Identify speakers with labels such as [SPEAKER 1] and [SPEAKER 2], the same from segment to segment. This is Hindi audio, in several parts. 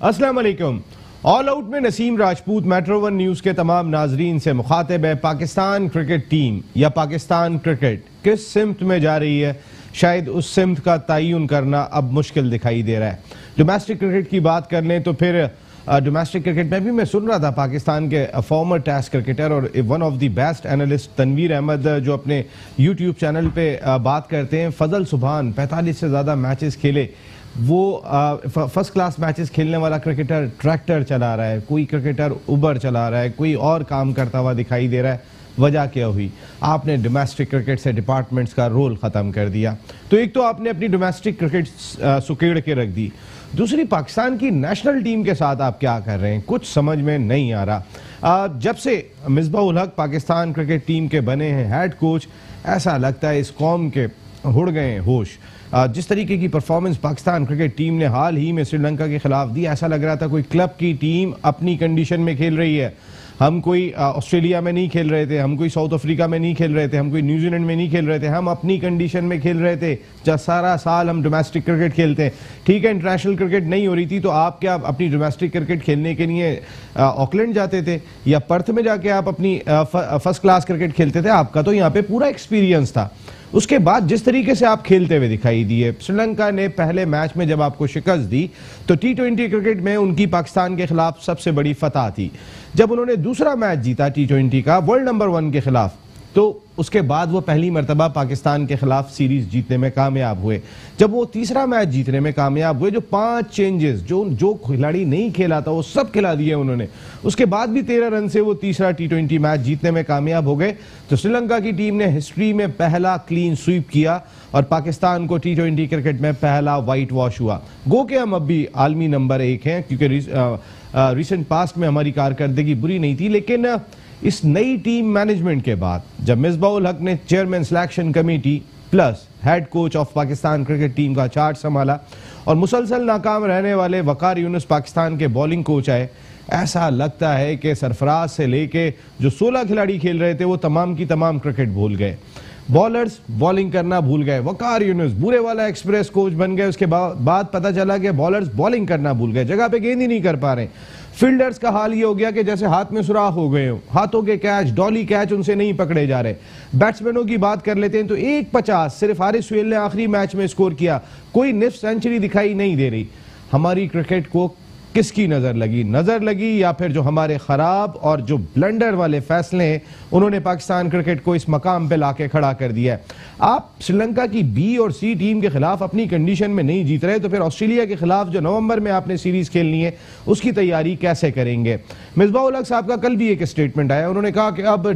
[SPEAKER 1] अस्सलाम वालेकुम। ऑल आउट में Naseem Rajput metro one news के तमाम नाजरीन से मुखातिब है। पाकिस्तान क्रिकेट टीम या पाकिस्तान क्रिकेट किस सिमत में जा रही है, शायद उस सिमत का तयन करना अब मुश्किल दिखाई दे रहा है। डोमेस्टिक क्रिकेट की बात कर लें तो फिर डोमेस्टिक क्रिकेट में भी मैं सुन रहा था पाकिस्तान के फॉर्मर टेस्ट क्रिकेटर और one of the best analyst Tanveer Ahmed जो अपने यूट्यूब चैनल पे बात करते हैं, फजल सुबहान 45 से ज़्यादा मैचेस खेले, वो फर्स्ट क्लास मैचेस खेलने वाला क्रिकेटर ट्रैक्टर चला रहा है, कोई क्रिकेटर उबर चला रहा है, कोई और काम करता हुआ दिखाई दे रहा है। वजह क्या हुई? आपने डोमेस्टिक क्रिकेट से डिपार्टमेंट्स का रोल ख़त्म कर दिया। तो एक तो आपने अपनी डोमेस्टिक क्रिकेट सुकेड़ के रख दी, दूसरी पाकिस्तान की नेशनल टीम के साथ आप क्या कर रहे हैं, कुछ समझ में नहीं आ रहा। जब से मिसबाह-उल हक पाकिस्तान क्रिकेट टीम के बने हैं हेड कोच, ऐसा लगता है इस कौम के उड़ गए हैं होश। जिस तरीके की परफॉर्मेंस पाकिस्तान क्रिकेट टीम ने हाल ही में श्रीलंका के खिलाफ दी, ऐसा लग रहा था कोई क्लब की टीम अपनी कंडीशन में खेल रही है। हम कोई ऑस्ट्रेलिया में नहीं खेल रहे थे, हम कोई साउथ अफ्रीका में नहीं खेल रहे थे, हम कोई न्यूजीलैंड में नहीं खेल रहे थे, हम अपनी कंडीशन में खेल रहे थे। जब सारा साल हम डोमेस्टिक क्रिकेट खेलते हैं, ठीक है इंटरनेशनल क्रिकेट नहीं हो रही थी तो आप क्या अपनी डोमेस्टिक क्रिकेट खेलने के लिए ऑकलैंड जाते थे या पर्थ में जाके आप अपनी फर्स्ट क्लास क्रिकेट खेलते थे? आपका तो यहाँ पे पूरा एक्सपीरियंस था। उसके बाद जिस तरीके से आप खेलते हुए दिखाई दिए, श्रीलंका ने पहले मैच में जब आपको शिकस्त दी तो T20 क्रिकेट में उनकी पाकिस्तान के खिलाफ सबसे बड़ी फतह थी। जब उन्होंने दूसरा मैच जीता T20 का वर्ल्ड नंबर 1 के खिलाफ, तो उसके बाद वो पहली मरतबा पाकिस्तान के खिलाफ सीरीज जीतने में कामयाब हुए। जब वो तीसरा मैच जीतने में कामयाब हुए, जो 5 चेंजेस जो खिलाड़ी नहीं खेला था वो सब खिला दिए उन्होंने, उसके बाद भी 13 रन से वो तीसरा T20 मैच जीतने में कामयाब हो गए। तो श्रीलंका की टीम ने हिस्ट्री में पहला क्लीन स्वीप किया और पाकिस्तान को T20 क्रिकेट में पहला वाइट वॉश हुआ। गो के हम अब भी आलमी नंबर 1 हैं, क्योंकि रिसेंट पास्ट में हमारी कारकर्दगी बुरी नहीं थी, लेकिन इस नई टीम मैनेजमेंट के बाद जब मिसबाह-उल हक ने chairman selection committee plus head coach of Pakistan cricket team का चार्ज संभाला और मुसलसल नाकाम रहने वाले वकार यूनुस पाकिस्तान के बॉलिंग कोच आए, ऐसा लगता है कि सरफराज से लेके जो 16 खिलाड़ी खेल रहे थे वो तमाम की तमाम क्रिकेट भूल गए। बॉलर्स बॉलिंग करना भूल गए। वकार यूनुस बुरे वाला एक्सप्रेस कोच बन गए, उसके बाद पता चला कि बॉलर्स बॉलिंग करना भूल गए, जगह पे गेंद ही नहीं कर पा रहे। फील्डर्स का हाल ये हो गया कि जैसे हाथ में सुराख हो गए हो, हाथों के कैच, डॉली कैच उनसे नहीं पकड़े जा रहे। बैट्समैनों की बात कर लेते हैं तो 150 सिर्फ हारिस सुहेल ने आखिरी मैच में स्कोर किया, कोई निफ्ट सेंचुरी दिखाई नहीं दे रही। हमारी क्रिकेट को किसकी नजर लगी या फिर जो हमारे खराब और जो ब्लंडर वाले फैसले हैं उन्होंने पाकिस्तान क्रिकेट को इस मकाम पे लाके खड़ा कर दिया है। आप श्रीलंका की बी और सी टीम के खिलाफ अपनी कंडीशन में नहीं जीत रहे तो फिर ऑस्ट्रेलिया के खिलाफ जो नवंबर में आपने सीरीज खेलनी है उसकी तैयारी कैसे करेंगे? मिसबाह-उल हक साहब का कल भी एक स्टेटमेंट आया, उन्होंने कहा कि अब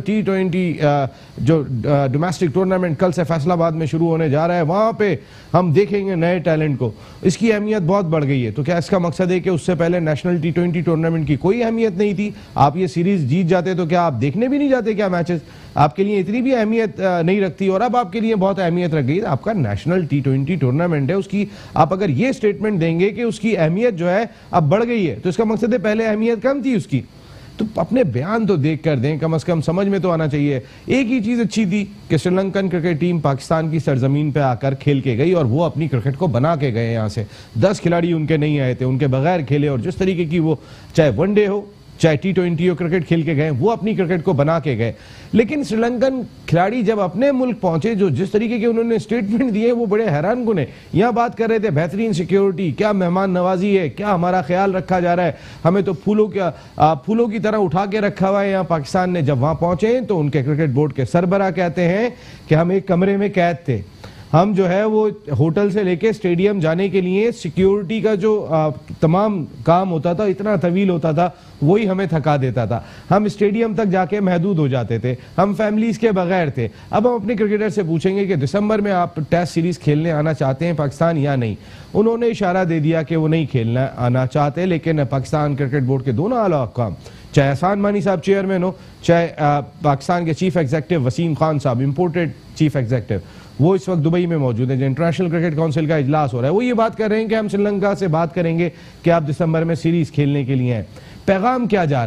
[SPEAKER 1] T20 जो डोमेस्टिक टूर्नामेंट कल से फैसलाबाद में शुरू होने जा रहा है, वहां पे हम देखेंगे नए टैलेंट को, इसकी अहमियत बहुत बढ़ गई है। तो क्या इसका मकसद है कि उससे पहले नेशनल T20 टूर्नामेंट की कोई अहमियत नहीं थी? आप ये सीरीज जीत जाते तो क्या आप देखने भी नहीं जाते? क्या मैचेस आपके लिए इतनी भी अहमियत नहीं रखती? और अब आपके लिए बहुत अहमियत रख गई। आपका नेशनल T20 टूर्नामेंट है, उसकी आप अगर ये स्टेटमेंट देंगे कि उसकी अहमियत जो है अब बढ़ गई है, तो इसका मकसद है पहले अहमियत कम थी उसकी। तो अपने बयान तो देख कर दें, कम से कम समझ में तो आना चाहिए। एक ही चीज अच्छी थी कि श्रीलंकन क्रिकेट टीम पाकिस्तान की सरजमीन पे आकर खेल के गई और वो अपनी क्रिकेट को बना के गए। यहाँ से 10 खिलाड़ी उनके नहीं आए थे, उनके बगैर खेले और जिस तरीके की वो चाहे वनडे हो चाहे T20 हो क्रिकेट खेल के गए, वो अपनी क्रिकेट को बना के गए। लेकिन श्रीलंकन खिलाड़ी जब अपने मुल्क पहुंचे, जो जिस तरीके के उन्होंने स्टेटमेंट दिए वो बड़े हैरान कुन है। यहाँ बात कर रहे थे बेहतरीन सिक्योरिटी, क्या मेहमान नवाजी है, क्या हमारा ख्याल रखा जा रहा है, हमें तो फूलों की तरह उठा के रखा हुआ है यहाँ पाकिस्तान ने। जब वहां पहुंचे तो उनके क्रिकेट बोर्ड के सरबराह कहते हैं कि हम एक कमरे में कैद थे, हम जो है वो होटल से लेके स्टेडियम जाने के लिए सिक्योरिटी का जो तमाम काम होता था इतना तवील होता था, वही हमें थका देता था, हम स्टेडियम तक जाके महदूद हो जाते थे, हम फैमिलीज के बगैर थे। अब हम अपने क्रिकेटर से पूछेंगे कि दिसंबर में आप टेस्ट सीरीज खेलने आना चाहते हैं पाकिस्तान या नहीं? उन्होंने इशारा दे दिया कि वो नहीं खेलना आना चाहते। लेकिन पाकिस्तान क्रिकेट बोर्ड के दोनों आला हुक्काम, चाहे एहसान मानी साहब चेयरमैन हो, चाहे पाकिस्तान के चीफ एग्जीक्यूटिव वसीम खान साहब इंपोर्टेड चीफ एग्जीक्यूटिव, वो इस वक्त दुबई में मौजूद है, जो इंटरनेशनल क्रिकेट काउंसिल का इजलास हो रहा है, वो ये बात कर रहे हैं कि हम श्रीलंका से बात करेंगे कि आप दिसंबर में सीरीज खेलने के लिए हैं। पैगाम क्या जा रहा है?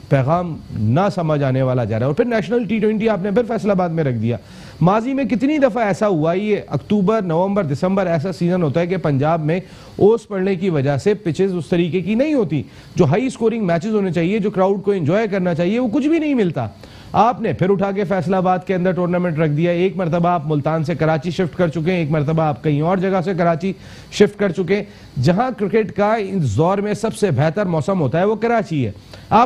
[SPEAKER 1] पैगाम ना समझ आने वाला जा रहा है। और फिर नेशनल T20 आपने फिर फैसलाबाद में रख दिया। माजी में कितनी दफ़ा ऐसा हुआ, ये अक्टूबर, नवंबर, दिसंबर ऐसा सीजन होता है कि पंजाब में ओस पड़ने की वजह से पिचेस उस तरीके की नहीं होती, जो हाई स्कोरिंग मैचेस होने चाहिए, जो क्राउड को एंजॉय करना चाहिए, वो कुछ भी नहीं मिलता। आपने फिर उठा के फैसलाबाद के अंदर टूर्नामेंट रख दिया। एक मरतबा आप मुल्तान से कराची शिफ्ट कर चुके हैं, एक मरतबा आप कहीं और जगह से कराची शिफ्ट कर चुके हैं। जहां क्रिकेट का इस दौर में सबसे बेहतर मौसम होता है वो कराची है।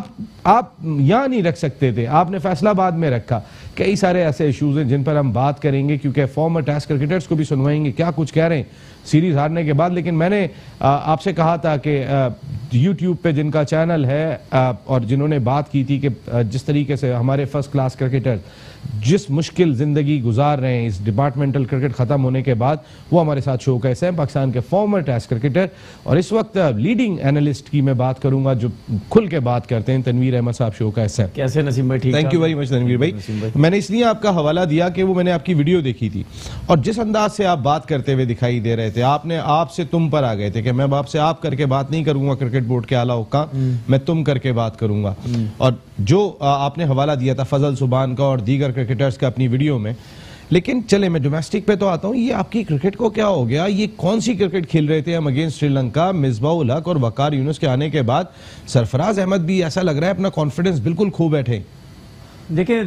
[SPEAKER 1] आप यहां नहीं रख सकते थे, आपने फैसलाबाद में रखा। कई सारे ऐसे इश्यूज हैं जिन पर हम बात करेंगे, क्योंकि फॉर्मर टेस्ट क्रिकेटर्स को भी सुनवाएंगे क्या कुछ कह रहे हैं सीरीज हारने के बाद। लेकिन मैंने आपसे कहा था कि यूट्यूब पे जिनका चैनल है और जिन्होंने बात की थी कि जिस तरीके से हमारे फर्स्ट क्लास क्रिकेटर जिस मुश्किल जिंदगी गुजार रहे हैं इस डिपार्टमेंटल क्रिकेट खत्म होने के बाद, वो हमारे साथ शो कैसे हैं, पाकिस्तान के फॉर्मर टेस्ट क्रिकेटर और इस वक्त लीडिंग एनालिस्ट की मैं बात करूंगा, जो खुल के बात करते हैं, तनवीर अहमद साहब। शो कैसे हैं?
[SPEAKER 2] कैसे नसीम भाई? ठीक।
[SPEAKER 1] Thank you very much Tanveer भाई। मैंने इसलिए आपका हवाला दिया कि वो मैंने आपकी वीडियो देखी थी और जिस अंदाज से आप बात करते हुए दिखाई दे रहे थे, आपने आपसे तुम पर आ गए थे कि मैं आपसे आप करके बात नहीं करूंगा क्रिकेट बोर्ड के आला हुक्काम, मैं तुम करके बात करूंगा। और जो आपने हवाला दिया था फजल सुबान का और दीगर क्रिकेटर्स का अपनी वीडियो में। लेकिन चले मैं डोमेस्टिक पे तो आता हूं, ये आपकी क्रिकेट को क्या हो गया? ये कौन सी क्रिकेट खेल रहे थे हम अगेंस्ट श्रीलंका? मिसबाह उल हक और वकार यूनुस के आने के बाद सरफराज अहमद भी ऐसा लग रहा है अपना कॉन्फिडेंस बिल्कुल खो बैठे।
[SPEAKER 2] देखिए,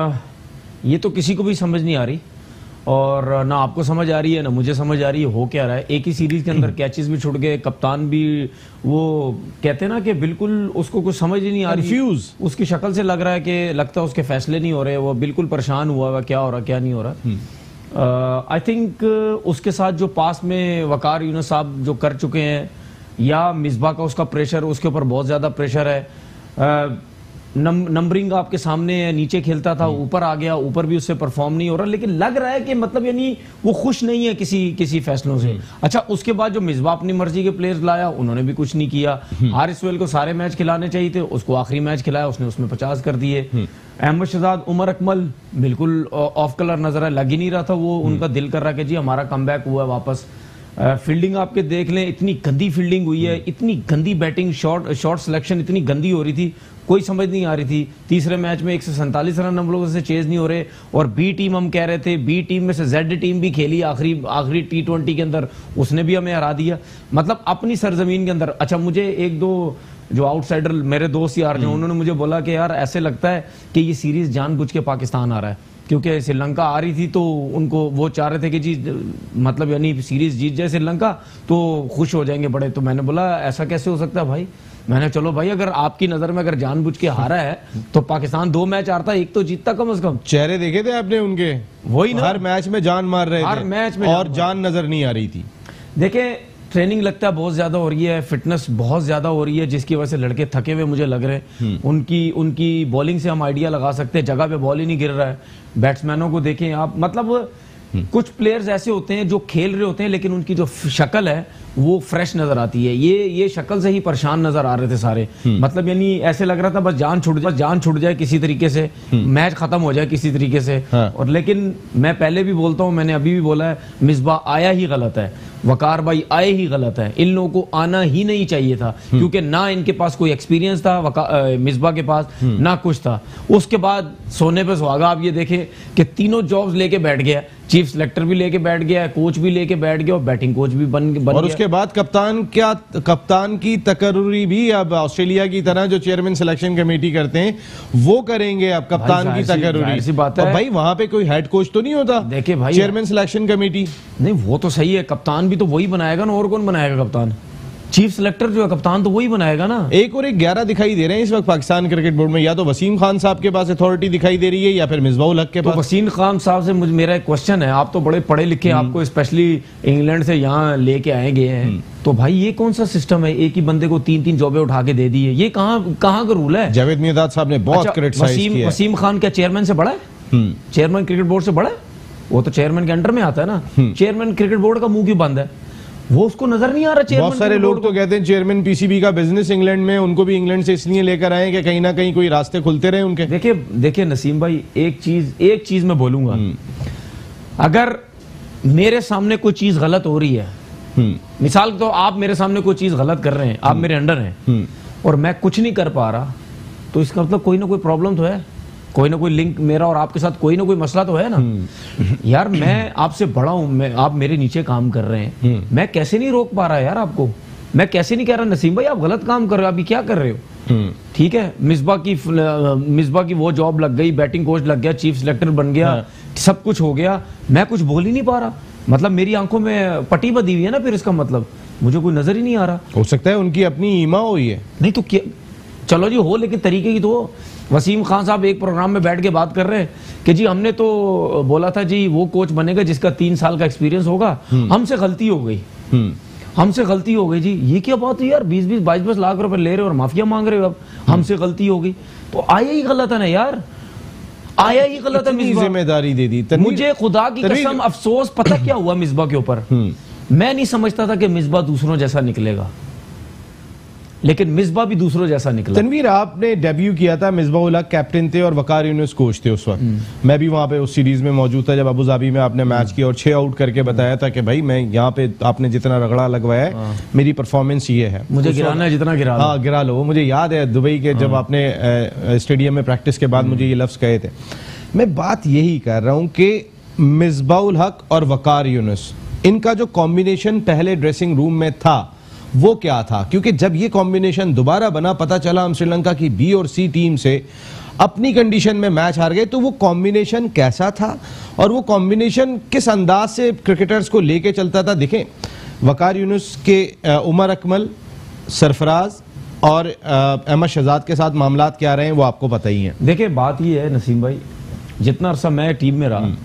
[SPEAKER 2] ये तो किसी को भी समझ नहीं आ रही और ना आपको समझ आ रही है ना मुझे समझ आ रही है हो क्या रहा है। एक ही सीरीज के अंदर कैचेस भी छूट गए, कप्तान भी वो कहते हैं ना कि बिल्कुल उसको कुछ समझ ही नहीं आ रही, उसकी शक्ल से लग रहा है कि लगता है उसके फैसले नहीं हो रहे, वो बिल्कुल परेशान हुआ हुआ क्या हो रहा क्या नहीं हो रहा। आई थिंक उसके साथ जो पास में वकार यूनुस साहब जो कर चुके हैं या मिसबाह का उसका प्रेशर, उसके ऊपर बहुत ज्यादा प्रेशर है। नंबरिंग आपके सामने है, नीचे खेलता था ऊपर आ गया, ऊपर भी उससे परफॉर्म नहीं हो रहा, लेकिन लग रहा है कि मतलब यानी वो खुश नहीं है किसी फैसलों से। अच्छा, उसके बाद जो मिसबाह अपनी मर्जी के प्लेयर्स लाया उन्होंने भी कुछ नहीं किया। हारिस वेल को सारे मैच खिलाने चाहिए थे, उसको आखिरी मैच खिलाया, उसने उसमें 50 कर दिए। अहमद शहजाद, उमर अकमल बिल्कुल ऑफ कलर नजर है, लग ही नहीं रहा था वो, उनका दिल कर रहा कि जी हमारा कमबैक हुआ वापस। फील्डिंग आपके देख लें, इतनी गंदी फील्डिंग हुई है, इतनी गंदी बैटिंग, शॉर्ट सिलेक्शन इतनी गंदी हो रही थी, कोई समझ नहीं आ रही थी। तीसरे मैच में 147 रन हम लोगों से चेज नहीं हो रहे और बी टीम हम कह रहे थे, बी टीम में से जेड टीम भी खेली आखिरी T20 के अंदर, उसने भी हमें हरा दिया, मतलब अपनी सरजमीन के अंदर। अच्छा, मुझे एक दो जो आउटसाइडर मेरे दोस्त यार जो उन्होंने मुझे बोला कि यार ऐसे लगता है कि ये सीरीज जानबूझ के पाकिस्तान आ रहा है, क्योंकि श्रीलंका आ रही थी तो उनको वो चाह रहे थे कि जी मतलब यानी सीरीज जीत जाए श्रीलंका तो खुश हो जाएंगे बड़े। तो मैंने बोला ऐसा कैसे हो सकता है भाई? मैंने चलो भाई, अगर आपकी नजर में अगर जानबूझ के हारा है तो पाकिस्तान 2 मैच हारता, एक तो जीतता कम से कम।
[SPEAKER 1] चेहरे देखे थे आपने उनके? वही ना, हर मैच में जान मार रहे थे, हर मैच में, और जान नजर नहीं आ रही थी।
[SPEAKER 2] देखे, ट्रेनिंग लगता है बहुत ज्यादा हो रही है, फिटनेस बहुत ज्यादा हो रही है, जिसकी वजह से लड़के थके हुए मुझे लग रहे हैं। उनकी बॉलिंग से हम आइडिया लगा सकते हैं, जगह पे बॉल ही नहीं गिर रहा है। बैट्समैनों को देखें आप, मतलब कुछ प्लेयर्स ऐसे होते हैं जो खेल रहे होते हैं लेकिन उनकी जो शक्ल है वो फ्रेश नजर आती है। ये शक्ल से ही परेशान नजर आ रहे थे सारे, मतलब यानी ऐसे लग रहा था बस जान छूट जाए किसी तरीके से, मैच खत्म हो जाए किसी तरीके से। और लेकिन मैं पहले भी बोलता हूं, मैंने अभी भी बोला है, मिसबाह आया ही गलत है, वकार भाई आए ही गलत है, इन लोगों को आना ही नहीं चाहिए था, क्योंकि ना इनके पास कोई एक्सपीरियंस था मिसबाह के पास, ना कुछ था। उसके बाद सोने पे सुहागा आप ये देखें कि तीनों जॉब्स लेके बैठ गया, चीफ सिलेक्टर भी लेके बैठ गया, कोच भी लेके बैठ गया और बैटिंग कोच भी बन
[SPEAKER 1] और
[SPEAKER 2] गया।
[SPEAKER 1] उसके बाद कप्तान की तकर्री भी अब ऑस्ट्रेलिया की तरह जो चेयरमैन सिलेक्शन कमेटी करते हैं वो करेंगे अब कप्तान की तकर्री।
[SPEAKER 2] सी बात है
[SPEAKER 1] भाई, वहां पे कोई हेड कोच तो नहीं होता?
[SPEAKER 2] देखिए भाई,
[SPEAKER 1] चेयरमैन सिलेक्शन कमेटी
[SPEAKER 2] नहीं, वो तो सही है, कप्तान भी तो वही बनाएगा ना, और कौन बनाएगा कप्तान? चीफ सिलेक्टर जो है कप्तान तो वही बनाएगा ना।
[SPEAKER 1] एक और 11 दिखाई दे रहे हैं इस वक्त पाकिस्तान क्रिकेट बोर्ड में, या तो वसीम खान साहब के पास अथॉरिटी दिखाई दे रही है या फिर मिसबाह उल हक के पास।
[SPEAKER 2] वसीम खान साहब से मेरा एक क्वेश्चन है, आप तो बड़े पढ़े लिखे, आपको स्पेशली इंग्लैंड से यहाँ लेके आए गए हैं, तो भाई ये कौन सा सिस्टम है, एक ही बंदे को 3-3 जॉबें उठा के दे दी है, ये कहाँ का रूल है?
[SPEAKER 1] जावेद मियादाद साहब ने बहुत क्रिटिसाइज किया।
[SPEAKER 2] वसीम खान क्या चेयरमैन से बड़ा है? चेयरमैन क्रिकेट बोर्ड से बड़ा है? वो तो चेयरमैन के अंडर में आता है ना। चेयरमैन क्रिकेट बोर्ड का मुंह क्यों बंद है? वो उसको नजर नहीं आ रहा।
[SPEAKER 1] बहुत सारे लोग तो कहते हैं चेयरमैन पीसीबी का बिजनेस इंग्लैंड में, उनको भी इंग्लैंड से इसलिए लेकर आए कि कहीं ना कहीं कोई रास्ते खुलते रहे उनके।
[SPEAKER 2] देखिए नसीम भाई, एक चीज मैं बोलूंगा, अगर मेरे सामने कोई चीज गलत हो रही है, मिसाल तो आप मेरे सामने कोई चीज गलत कर रहे हैं, आप मेरे अंडर हैं और मैं कुछ नहीं कर पा रहा, तो इसका मतलब कोई ना कोई प्रॉब्लम तो है, कोई ना कोई लिंक मेरा और आपके साथ कोई ना कोई मसला तो है ना। यार मैं आपसे बड़ा हूं, आप मेरे नीचे काम कर रहे हैं, मैं कैसे नहीं रोक पा रहा यार आपको, मैं कैसे नहीं कह रहा नसीम भाई आप गलत काम कर रहे हो, आप ये क्या कर रहे हो। ठीक है, मिसबा की वो जॉब लग गई, बैटिंग कोच लग गया, चीफ सिलेक्टर बन गया, सब कुछ हो गया, मैं कुछ बोल ही नहीं पा रहा। मतलब मेरी आंखों में पट्टी बंधी हुई है ना, फिर इसका मतलब मुझे कोई नजर ही नहीं आ रहा।
[SPEAKER 1] हो सकता है उनकी अपनी ईमा हुई है।
[SPEAKER 2] नहीं तो क्या, चलो जी हो, लेकिन तरीके की तो हो। वसीम खान साहब एक प्रोग्राम में बैठ के बात कर रहे हैं कि जी हमने तो बोला था जी वो कोच बनेगा जिसका 3 साल का एक्सपीरियंस होगा, हमसे गलती हो गई, हमसे गलती हो गई जी। ये क्या बात है यार, 20-20 22 लाख रुपए ले रहे हो और माफिया मांग रहे हो, अब हमसे गलती हो गई। तो आया ही गलत है ना यार, आया ही गलत है।
[SPEAKER 1] जिम्मेदारी दे दी
[SPEAKER 2] मुझे खुदा की कसम अफसोस पता क्या हुआ मिसबा के ऊपर, मैं नहीं समझता था कि मिसबा दूसरों जैसा निकलेगा, लेकिन मिसबा भी दूसरों जैसा निकला।
[SPEAKER 1] तनवीर आपने डेब्यू किया था, मिसबाउल हक कैप्टन थे और वकार यूनुस कोच थे उस वक्त। मैं भी वहां पे उस सीरीज में मौजूद था जब अबू धाबी में आपने मैच किया और 6 आउट करके बताया था कि भाई मैं यहाँ पे आपने जितना रगड़ा लगवाया है मेरी परफॉर्मेंस ये है,
[SPEAKER 2] मुझे गिराना है जितना गिरा लो।
[SPEAKER 1] हाँ गिरा लो। वो मुझे याद है दुबई के जब आपने स्टेडियम में प्रैक्टिस के बाद मुझे ये लफ्ज कहे थे। मैं बात यही कर रहा हूँ कि मिसबाउल हक और वकार यूनुस, इनका जो कॉम्बिनेशन पहले ड्रेसिंग रूम में था वो क्या था, क्योंकि जब ये कॉम्बिनेशन दोबारा बना, पता चला हम श्रीलंका की बी और सी टीम से अपनी कंडीशन में मैच हार गए, तो वो कॉम्बिनेशन कैसा था और वो कॉम्बिनेशन किस अंदाज से क्रिकेटर्स को लेके चलता था। देखें वकार यूनुस के उमर अकमल, सरफराज और अहमद शहजाद के साथ मामलात क्या रहे हैं वो आपको पता ही है।
[SPEAKER 2] देखिए बात ये है नसीम भाई, जितना अरसा मैं टीम में रहा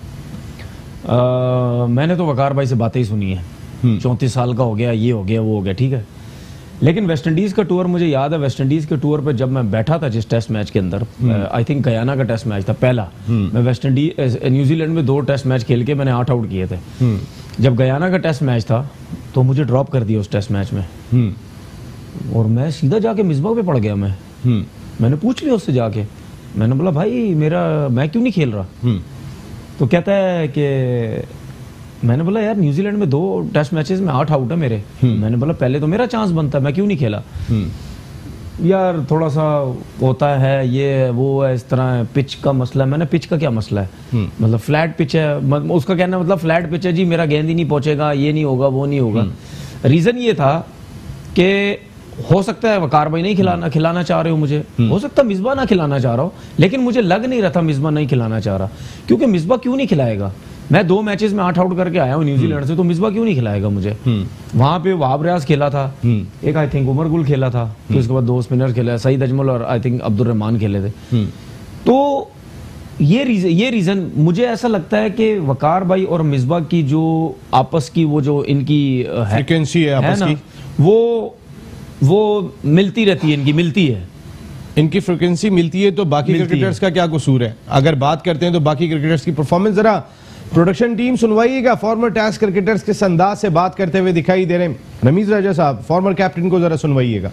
[SPEAKER 2] मैंने तो वकार भाई से बातें ही सुनी है, 34 साल का हो गया, ये हो गया, वो हो गया, ठीक है। लेकिन वेस्ट इंडीज का टूर मुझे याद है, वेस्ट इंडीज के टूर पे जब मैं बैठा था जिस टेस्ट मैच के अंदर, आई थिंक गयाना का टेस्ट मैच था पहला, मैं वेस्ट इंडीज न्यूजीलैंड में 2 टेस्ट मैच खेल के मैंने 8 आउट किए थे। जब गयाना का टेस्ट मैच था तो मुझे ड्रॉप कर दिया उस टेस्ट मैच में और मैं सीधा जाके मिसबा पे पड़ गया। मैंने पूछ लिया उससे जाके, मैंने बोला भाई मैं क्यों नहीं खेल रहा। तो कहता है कि मैंने बोला यार न्यूजीलैंड में 2 टेस्ट मैचेस में 8 आउट है मेरे। मैंने बोला पहले तो मेरा चांस बनता, मैं क्यों नहीं खेला। यार थोड़ा सा होता है ये वो है, इस तरह पिच का मसला है। मैंने पिच का क्या मसला है, मतलब फ्लैट पिच है, उसका कहना मतलब फ्लैट पिच है जी, मेरा गेंद ही नहीं पहुंचेगा, ये नहीं होगा, वो नहीं होगा। रीजन ये था कि हो सकता है वकार भाई नहीं खिलाना चाह रहे हो मुझे, हो सकता है मिसबा ना खिलाना चाह रहा हो, लेकिन मुझे लग नहीं रहा था मिसबा नहीं खिलाना चाह रहा, क्योंकि मिसबा क्यों नहीं खिलाएगा। मैं 2 मैचेस में 8 आउट करके आया हूँ न्यूजीलैंड से, तो मिसबा क्यों नहीं खिलाएगा मुझे। वहां पे वहाब रियाज खेला था, एक आई थिंक उमर गुल खेला था, फिर उसके बाद 2 स्पिनर खेला, सईद अजमल और आई थिंक अब्दुल रहमान खेले थे। तो ये रीजन मुझे ऐसा लगता है कि वकार भाई और मिसबा की जो आपस की वो जो इनकी
[SPEAKER 1] फ्रीक्वेंसी है आपस की,
[SPEAKER 2] वो मिलती रहती है,
[SPEAKER 1] इनकी फ्रीक्वेंसी मिलती है। तो बाकी क्रिकेटर्स का क्या कसूर है। अगर बात करते हैं तो बाकी क्रिकेटर्स की परफॉर्मेंस, जरा प्रोडक्शन टीम सुनवाइएगा, फॉर्मर टेस्ट क्रिकेटर्स किस अंदाज से बात करते हुए दिखाई दे रहे हैं। रमीज राजा साहब फॉर्मर कैप्टन को जरा सुनवाइएगा।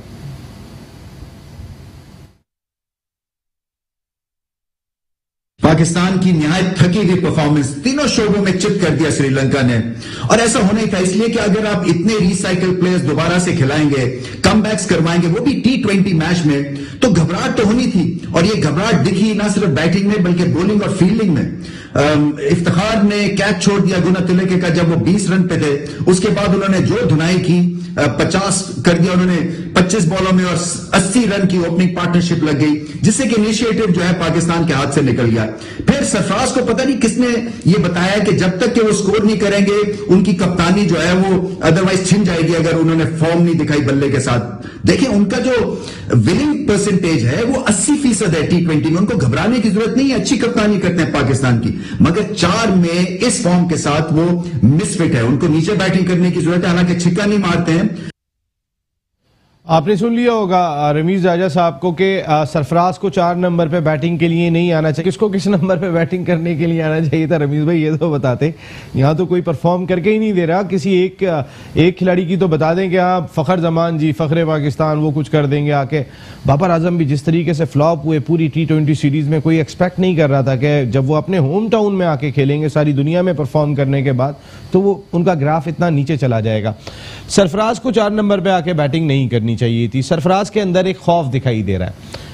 [SPEAKER 3] पाकिस्तान की निहायत थकी हुई परफॉर्मेंस तीनों शोबों में चित कर दिया श्रीलंका ने, और ऐसा होना ही था, इसलिए कि अगर आप इतने रिसाइकल प्लेयर्स दोबारा से खिलाएंगे, कमबैक्स करवाएंगे, वो भी T20 मैच में, तो घबराहट तो होनी थी। और ये घबराहट दिखी ना सिर्फ बैटिंग में बल्कि बॉलिंग और फील्डिंग में। इफ्तिखार ने कैच छोड़ दिया गुना तिलके का जब वो 20 रन पे थे, उसके बाद उन्होंने जो धुनाई की 50 कर दिया उन्होंने 25 बॉलों में और 80 रन की ओपनिंग पार्टनरशिप लग गई, जिससे कि इनिशिएटिव जो है पाकिस्तान के हाथ से निकल गया। फिर सरफराज को पता नहीं किसने ये बताया कि जब तक कि वो स्कोर नहीं करेंगे उनकी कप्तानी जो है वो अदरवाइज छिन जाएगी अगर उन्होंने फॉर्म नहीं दिखाई बल्ले के साथ। देखिए उनका जो विनिंग परसेंटेज है वो 80% है T20 में, उनको घबराने की जरूरत नहीं है, अच्छी कप्तानी करते हैं पाकिस्तान की, मगर 4 में इस फॉर्म के साथ वो मिसफिट है, उनको नीचे बैटिंग करने की जरूरत है, हालांकि छिक्का नहीं मारते हैं।
[SPEAKER 1] आपने सुन लिया होगा रमीज राजा साहब को कि सरफराज को 4 नंबर पे बैटिंग के लिए नहीं आना चाहिए। किसको किस नंबर पे बैटिंग करने के लिए आना चाहिए था रमीज भाई, ये तो बताते। यहाँ तो कोई परफॉर्म करके ही नहीं दे रहा। किसी एक खिलाड़ी की तो बता दें कि आप फखर जमान जी, फखरे पाकिस्तान, वो कुछ कर देंगे आके। बाबर आजम भी जिस तरीके से फ्लॉप हुए पूरी T20 सीरीज में, कोई एक्सपेक्ट नहीं कर रहा था कि जब वो अपने होम टाउन में आके खेलेंगे सारी दुनिया में परफॉर्म करने के बाद तो वो उनका ग्राफ इतना नीचे चला जाएगा। सरफराज को 4 नंबर पे आके बैटिंग नहीं करनी चाहिए थी। सरफराज के अंदर एक खौफ दिखाई दे रहा है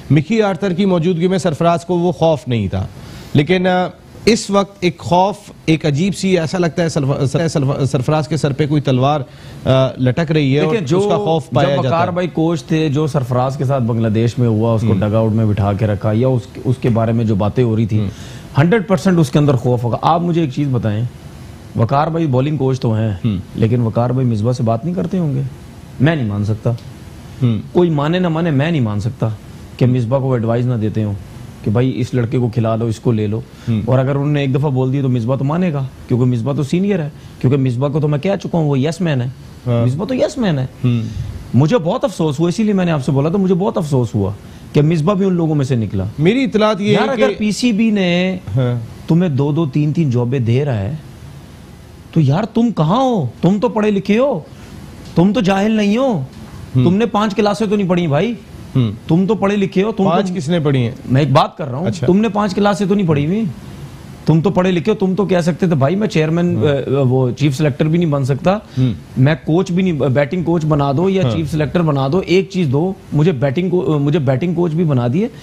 [SPEAKER 1] मिकी आर्थर की मौजूदगी में सरफराज को वो खौफ नहीं था, लेकिन इस वक्त एक खौफ, एक अजीब सी, ऐसा लगता है सरफराज के सर पे कोई तलवार लटक रही है और उसका खौफ पाया जाता है।
[SPEAKER 2] वकार भाई कोच थे, जो सरफराज के साथ बांग्लादेश में हुआ, उसको डगआउट में बिठा के रखा, या उसके बारे में जो बातें हो रही थी, 100% उसके अंदर खौफ होगा। आप मुझे एक चीज बताएं, वकार भाई बॉलिंग कोच तो हैं, लेकिन वकार भाई मिसबा से बात नहीं करते होंगे? मैं नहीं मान सकता, कोई माने ना माने, मैं नहीं मान सकता कि मिसबा को एडवाइस ना देते हो कि भाई इस लड़के को खिला लो, इसको ले लो। और अगर उन्होंने एक दफा बोल दिया तो मिसबा तो मानेगा, क्योंकि मिसबा तो सीनियर है, क्योंकि मिसबा को तो मैं कह चुका हूँ वो यस मैन है। मिसबा तो यस मैन है। मुझे बहुत अफसोस हुआ, इसीलिए मैंने आपसे बोला था, मुझे बहुत अफसोस हुआ कि मिसबा भी उन लोगों में से निकला।
[SPEAKER 1] मेरी इतलात ये
[SPEAKER 2] यार, अगर पीसीबी ने तुम्हें 2-2, 3-3 जॉबें दे रहा है तो यार तुम कहाँ हो? तुम तो पढ़े लिखे हो, तुम तो जाहिल नहीं हो। तुमने 5 क्लासें तो नहीं पढ़ी भाई, तुम तो पढ़े लिखे हो।
[SPEAKER 1] 5 किसने पढ़ी है?
[SPEAKER 2] मैं एक बात कर रहा हूँ,
[SPEAKER 1] अच्छा।
[SPEAKER 2] तुमने 5 क्लासें तो नहीं पढ़ी हुई, तुम तो पढ़े लिखे हो। तुम तो कह सकते थे भाई मैं चेयरमैन, वो चीफ सिलेक्टर भी नहीं बन सकता, मैं कोच भी नहीं, बैटिंग कोच बना दो या चीफ सिलेक्टर बना दो, एक चीज दो, मुझे बैटिंग कोच भी बना दिए।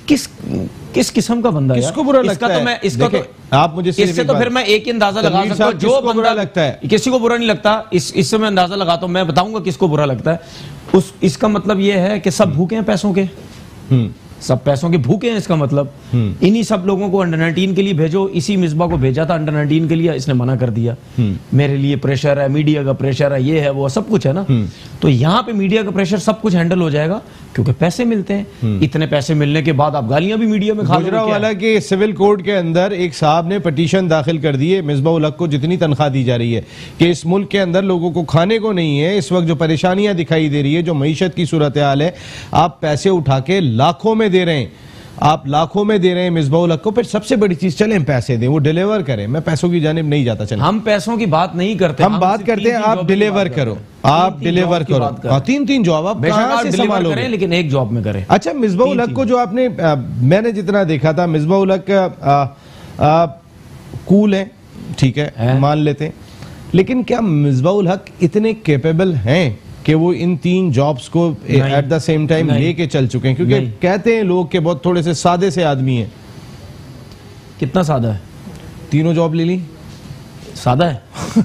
[SPEAKER 2] किस किस्म का बंदा है?
[SPEAKER 1] किसको बुरा लगता है?
[SPEAKER 2] तो मैं इसका तो
[SPEAKER 1] आप मुझे
[SPEAKER 2] इससे तो फिर मैं एक ही अंदाजा लगा सकता हूं, जो बंदा
[SPEAKER 1] लगता है,
[SPEAKER 2] किसी को बुरा नहीं लगता, इससे मैं अंदाजा लगाता हूं, मैं बताऊंगा किसको बुरा लगता है। इसका मतलब यह है कि सब भूखे हैं पैसों के, सब पैसों के भूखे हैं। इसका मतलब इन्हीं सब लोगों को अंडर 19 के लिए भेजो। इसी मिसबा को भेजा था अंडर 19 के लिए, इसने मना कर दिया। मेरे लिए प्रेशर है, मीडिया का प्रेशर है, ये है वो सब कुछ है ना। तो यहाँ पे मीडिया का प्रेशर सब कुछ हैंडल हो जाएगा, क्योंकि पैसे मिलते हैं। इतने पैसे मिलने के बाद आप गालियां भी मीडिया में खा लो।
[SPEAKER 1] गुजरांवाला के सिविल कोर्ट के अंदर एक साहब ने पिटीशन दाखिल कर दी है मिसबा उल हक को जितनी तनख्वाह दी जा रही है कि इस मुल्क के अंदर लोगों को खाने को नहीं है, इस वक्त जो परेशानियां दिखाई दे रही है, जो मईशत की सूरत हाल है, आप पैसे उठा के लाखों में दे रहे हैं, आप लाखों में दे रहे हैं मिसबा उल हक को। फिर सबसे बड़ी चीज, चलें पैसे दें, वो डिलीवर करें। मैं पैसों की जानिब नहीं जाता, चलें
[SPEAKER 2] हम पैसों की बात नहीं करते,
[SPEAKER 1] हम बात करते हैं आप डिलीवर करो, आप डिलीवर करो। 3-3 जॉब आप कहां से संभालोगे?
[SPEAKER 2] लेकिन एक जॉब में करें।
[SPEAKER 1] अच्छा, मिसबा उल हक को जो आपने मैंने जितना देखा था, मिसबा उल हक कूल है, ठीक है, मान लेते हैं, लेकिन क्या मिसबा उल हक इतने कैपेबल हैं कि वो इन 3 जॉब्स को एट द सेम टाइम लेके चल चुके हैं? क्योंकि कहते हैं लोग कि बहुत थोड़े से सादे से आदमी हैं।
[SPEAKER 2] कितना सादा है?
[SPEAKER 1] 3 जॉब ले ली,
[SPEAKER 2] सादा है?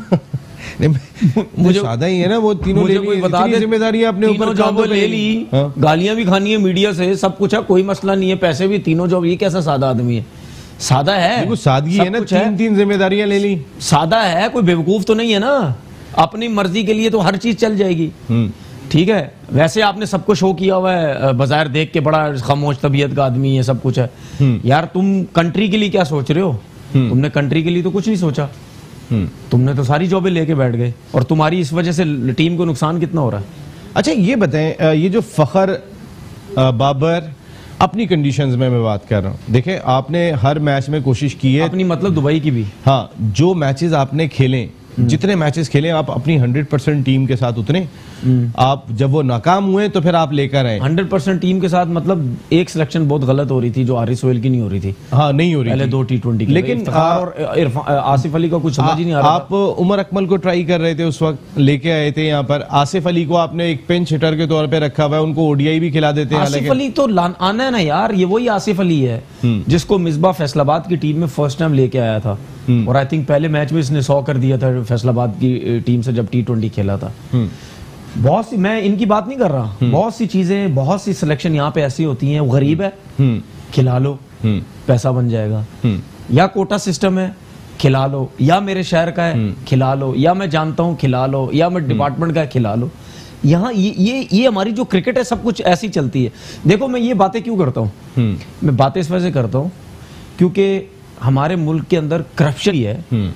[SPEAKER 1] मुझे सादा ही है ना, वो तीनों ले ली, इतनी जिम्मेदारी अपने ऊपर
[SPEAKER 2] जॉब ले ली, गालियां भी खानी है मीडिया से, सब कुछ है, कोई मसला नहीं है, पैसे भी 3 जॉब। ये कैसा सादा आदमी है? सादा है,
[SPEAKER 1] सादगी है ना, 3 जिम्मेदारियां ले ली,
[SPEAKER 2] सादा है, कोई बेवकूफ तो नहीं है ना। अपनी मर्जी के लिए तो हर चीज चल जाएगी, ठीक है। वैसे आपने सबको शो किया हुआ है, बाजार देख के बड़ा खामोश तबीयत का आदमी है, सब कुछ है। यार तुम कंट्री के लिए क्या सोच रहे हो? तुमने कंट्री के लिए तो कुछ नहीं सोचा, तुमने तो सारी जॉबें लेके बैठ गए, और तुम्हारी इस वजह से टीम को नुकसान कितना हो रहा है?
[SPEAKER 1] अच्छा ये बताएं, ये जो फखर बाबर अपनी कंडीशंस में मैं बात कर रहा हूँ, देखें आपने हर मैच में कोशिश की है
[SPEAKER 2] अपनी, मतलब दुबई की भी,
[SPEAKER 1] हाँ, जो मैचेस आपने खेले, जितने मैचेस खेले, आप अपनी 100% टीम के साथ उतरे। आप जब वो नाकाम हुए तो फिर आप लेकर आए
[SPEAKER 2] 100% टीम के साथ। मतलब एक सिलेक्शन बहुत गलत हो रही थी, जो हारिस सोहेल की नहीं हो रही थी।
[SPEAKER 1] हाँ, नहीं हो रही
[SPEAKER 2] पहले
[SPEAKER 1] थी
[SPEAKER 2] 2 T20
[SPEAKER 1] लेकिन
[SPEAKER 2] और आसिफ अली का कुछ समझ ही नहीं आ रहा।
[SPEAKER 1] आप उमर अकमल को ट्राई कर रहे थे, उस वक्त लेके आए थे यहाँ पर। आसिफ अली को आपने एक पिंच हिटर के तौर पे रखा हुआ है, उनको ओडीआई भी खिला देते हैं।
[SPEAKER 2] आसिफ अली तो आना है ना यार, ये वही आसिफ अली है जिसको मिसबा फैसलाबाद की टीम में फर्स्ट टाइम लेके आया था, और आई थिंक पहले मैच में इसने 100 कर दिया था फैसलाबाद की टीम से जब T20 खेला था। बहुत सी, मैं इनकी बात नहीं कर रहा, बहुत सी चीजें, बहुत सी सिलेक्शन यहाँ पे ऐसी होती हैं, वो गरीब है खिला लो, पैसा बन जाएगा, या कोटा सिस्टम है खिला लो, या मेरे शहर का है खिला लो, या मैं जानता हूँ खिला लो, या मैं डिपार्टमेंट का है खिला लो। यहाँ ये हमारी जो क्रिकेट है सब कुछ ऐसी चलती है। देखो मैं ये बातें क्यों करता हूँ, मैं बातें इस वजह से करता हूँ क्योंकि हमारे मुल्क के अंदर करप्शन है,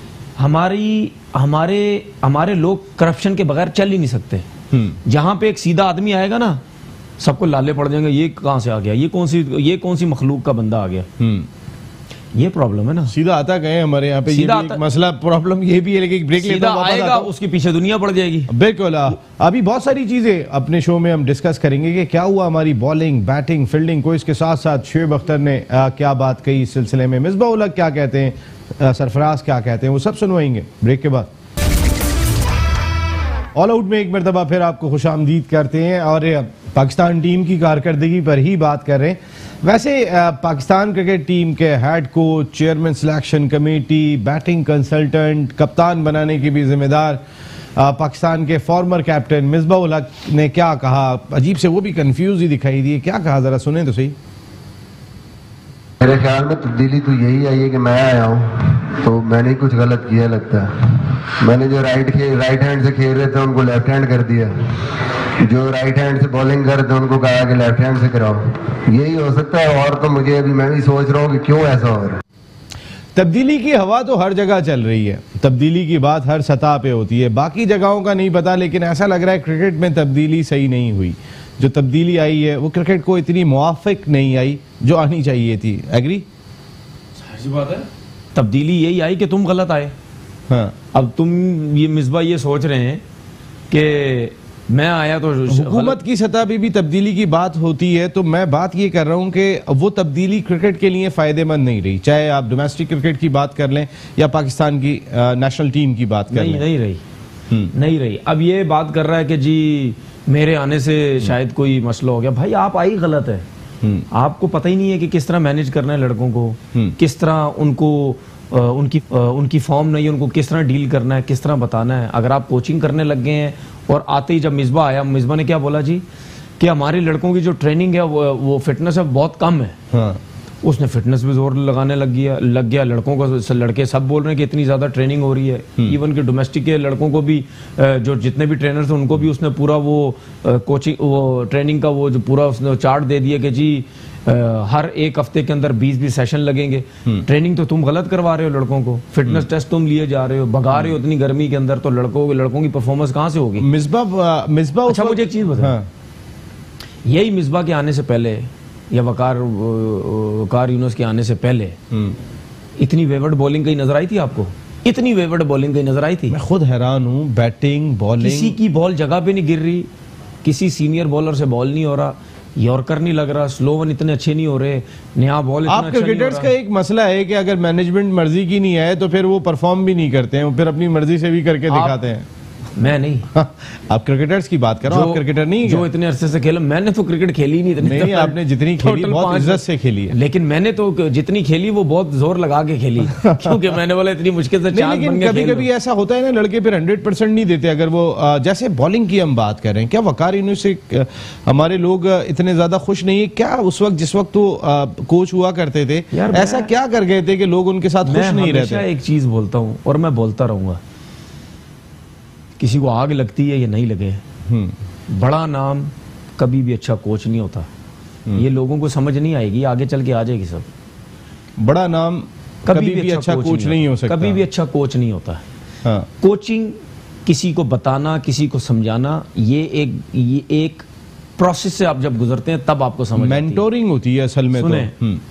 [SPEAKER 2] हमारे लोग करप्शन के बगैर चल ही नहीं सकते। जहां पे एक सीधा आदमी आएगा ना, सबको लाले पड़ जाएंगे, ये कहां से आ गया, ये कौन सी मखलूक का बंदा आ गया। ये प्रॉब्लम है ना, सीधा
[SPEAKER 1] आता गए हमारे यहाँ पे, ये भी एक मसला, प्रॉब्लम ये भी है, लेकिन ब्रेक लेता हूं,
[SPEAKER 2] आएगा उसके पीछे दुनिया पड़ जाएगी।
[SPEAKER 1] बिल्कुल, अभी बहुत सारी चीजें अपने शो में हम डिस्कस करेंगे कि क्या हुआ हमारी बॉलिंग, बैटिंग, फील्डिंग को। इसके साथ साथ शुएब अख्तर ने क्या बात कही इस सिलसिले में, मिसबा उल हक क्या कहते हैं, सरफराज क्या कहते हैं, वो सब सुनवाएंगे ब्रेक के बाद। ऑल आउट में एक मरतबा फिर आपको खुशामदीद करते हैं और पाकिस्तान टीम की कारकर्दगी पर ही बात कर रहे हैं। वैसे पाकिस्तान क्रिकेट टीम के head coach, chairman selection committee, batting consultant, कप्तान बनाने की भी जिम्मेदार पाकिस्तान के फॉर्मर कैप्टन मिसबाह उल हक ने क्या कहा, अजीब से वो भी कंफ्यूज ही दिखाई दिए। क्या कहा जरा सुने तो सही।
[SPEAKER 4] मेरे ख्याल में तब्दीली तो यही आई है कि मैं आया हूँ तो मैंने कुछ गलत किया लगता है। मैंने जो राइट हैंड से खेल रहे थे उनको लेफ्ट हैंड कर दिया, जो राइट हैंड से बॉलिंग कर रहे थे उनको कहा कि लेफ्ट हैंड से कराओ। यही हो सकता है, और तो मुझे अभी मैं भी सोच रहा हूँ कि क्यों ऐसा हो रहा है।
[SPEAKER 1] तब्दीली की हवा तो हर जगह चल रही है, तब्दीली की बात हर सतह पे होती है, बाकी जगहों का नहीं पता, लेकिन ऐसा लग रहा है क्रिकेट में तब्दीली सही नहीं हुई। जो तब्दीली आई है वो क्रिकेट को इतनी मुआफिक नहीं आई जो आनी चाहिए थी। एग्री?
[SPEAKER 2] सही बात है। तब्दीली यही आई कि तुम गलत आए।
[SPEAKER 1] हाँ।
[SPEAKER 2] अब तुम ये मिसबा ये सोच रहे हैं कि मैं आया तो
[SPEAKER 1] हुकूमत की सतह पे भी तब्दीली की बात होती है, तो मैं बात ये कर रहा हूँ कि वो तब्दीली क्रिकेट के लिए फायदेमंद नहीं रही, चाहे आप डोमेस्टिक क्रिकेट की बात कर लें या पाकिस्तान की नेशनल टीम की बात कर लें।
[SPEAKER 2] नहीं रही, नहीं रही। अब ये बात कर रहा है कि जी मेरे आने से शायद कोई मसला हो गया। भाई आप आई गलत है, आपको पता ही नहीं है कि किस तरह मैनेज करना है लड़कों को, किस तरह उनको उनकी फॉर्म नहीं है, उनको किस तरह डील करना है, किस तरह बताना है। अगर आप कोचिंग करने लग गए हैं और आते ही जब मिसबा आया, मिसबा ने क्या बोला जी कि हमारे लड़कों की जो ट्रेनिंग है वो फिटनेस है बहुत कम है। हाँ। उसने फिटनेस पे जोर लगाने लग गया। लड़कों को, लड़के सब बोल रहे हैं कि इतनी ज्यादा ट्रेनिंग हो रही है। इवन के डोमेस्टिक के लड़कों को भी, जो जितने भी ट्रेनर थे उनको भी उसने पूरा वो कोचिंग, वो ट्रेनिंग का वो जो पूरा उसने चार्ट दे दिया कि जी हर एक हफ्ते के अंदर 20-20 सेशन लगेंगे। ट्रेनिंग तो तुम गलत करवा रहे हो लड़कों को, फिटनेस टेस्ट तुम लिए जा रहे हो, भगा रहे हो इतनी गर्मी के अंदर, तो लड़कों की परफॉर्मेंस कहाँ से होगी?
[SPEAKER 1] मिसबा
[SPEAKER 2] अच्छा मुझे एक चीज बता, यही मिसबा के आने से पहले या वकार यूनुस के आने से पहले इतनी वेवर्ड बॉलिंग कहीं नजर आई थी आपको? इतनी वेवर्ड बॉलिंग कहीं नजर आई थी?
[SPEAKER 1] मैं खुद हैरान हूं, बैटिंग बॉलिंग,
[SPEAKER 2] किसी की बॉल जगह पे नहीं गिर रही, किसी सीनियर बॉलर से बॉल नहीं हो रहा, यॉर्कर नहीं लग रहा, स्लो वन इतने अच्छे नहीं हो रहे, नया बॉल
[SPEAKER 1] आप क्रिकेटर्स का एक मसला है कि अगर मैनेजमेंट मर्जी की नहीं है तो फिर वो परफॉर्म भी नहीं करते हैं, वो फिर अपनी मर्जी से भी करके दिखाते हैं।
[SPEAKER 2] मैं नहीं
[SPEAKER 1] आप क्रिकेटर्स की बात कर रहा हूं, आप क्रिकेटर नहीं
[SPEAKER 2] जो इतने अरसे से खेला। मैंने तो क्रिकेट खेली नहीं इतनी।
[SPEAKER 1] नहीं, आपने जितनी खेली बहुत इज्जत से खेली है,
[SPEAKER 2] लेकिन मैंने तो जितनी खेली वो बहुत जोर लगा के खेली क्योंकि मैंने बोला इतनी मुश्किल से चांस बन गया।
[SPEAKER 1] कभी-कभी ऐसा होता है ना, लड़के फिर 100% नहीं देते। अगर वो जैसे बॉलिंग की हम बात कर रहे हैं, क्या वकार यूनुस से हमारे लोग इतने ज्यादा खुश नहीं है क्या? उस वक्त जिस वक्त वो कोच हुआ करते थे, ऐसा क्या कर गए थे कि लोग उनके साथ खुश नहीं रहते?
[SPEAKER 2] एक चीज बोलता हूँ और मैं बोलता रहूंगा, किसी को आग लगती है या नहीं लगे, बड़ा नाम कभी भी अच्छा कोच नहीं होता। ये लोगों को समझ नहीं आएगी, आगे चल के आ जाएगी सब।
[SPEAKER 1] बड़ा नाम कभी भी अच्छा कोच नहीं हो सकता,
[SPEAKER 2] कभी भी अच्छा कोच नहीं होता। हाँ। कोचिंग, किसी को बताना, किसी को समझाना, ये एक प्रोसेस से आप जब गुजरते हैं तब आपको समझ
[SPEAKER 1] मेंटोरिंग होती है असल में।
[SPEAKER 2] सुने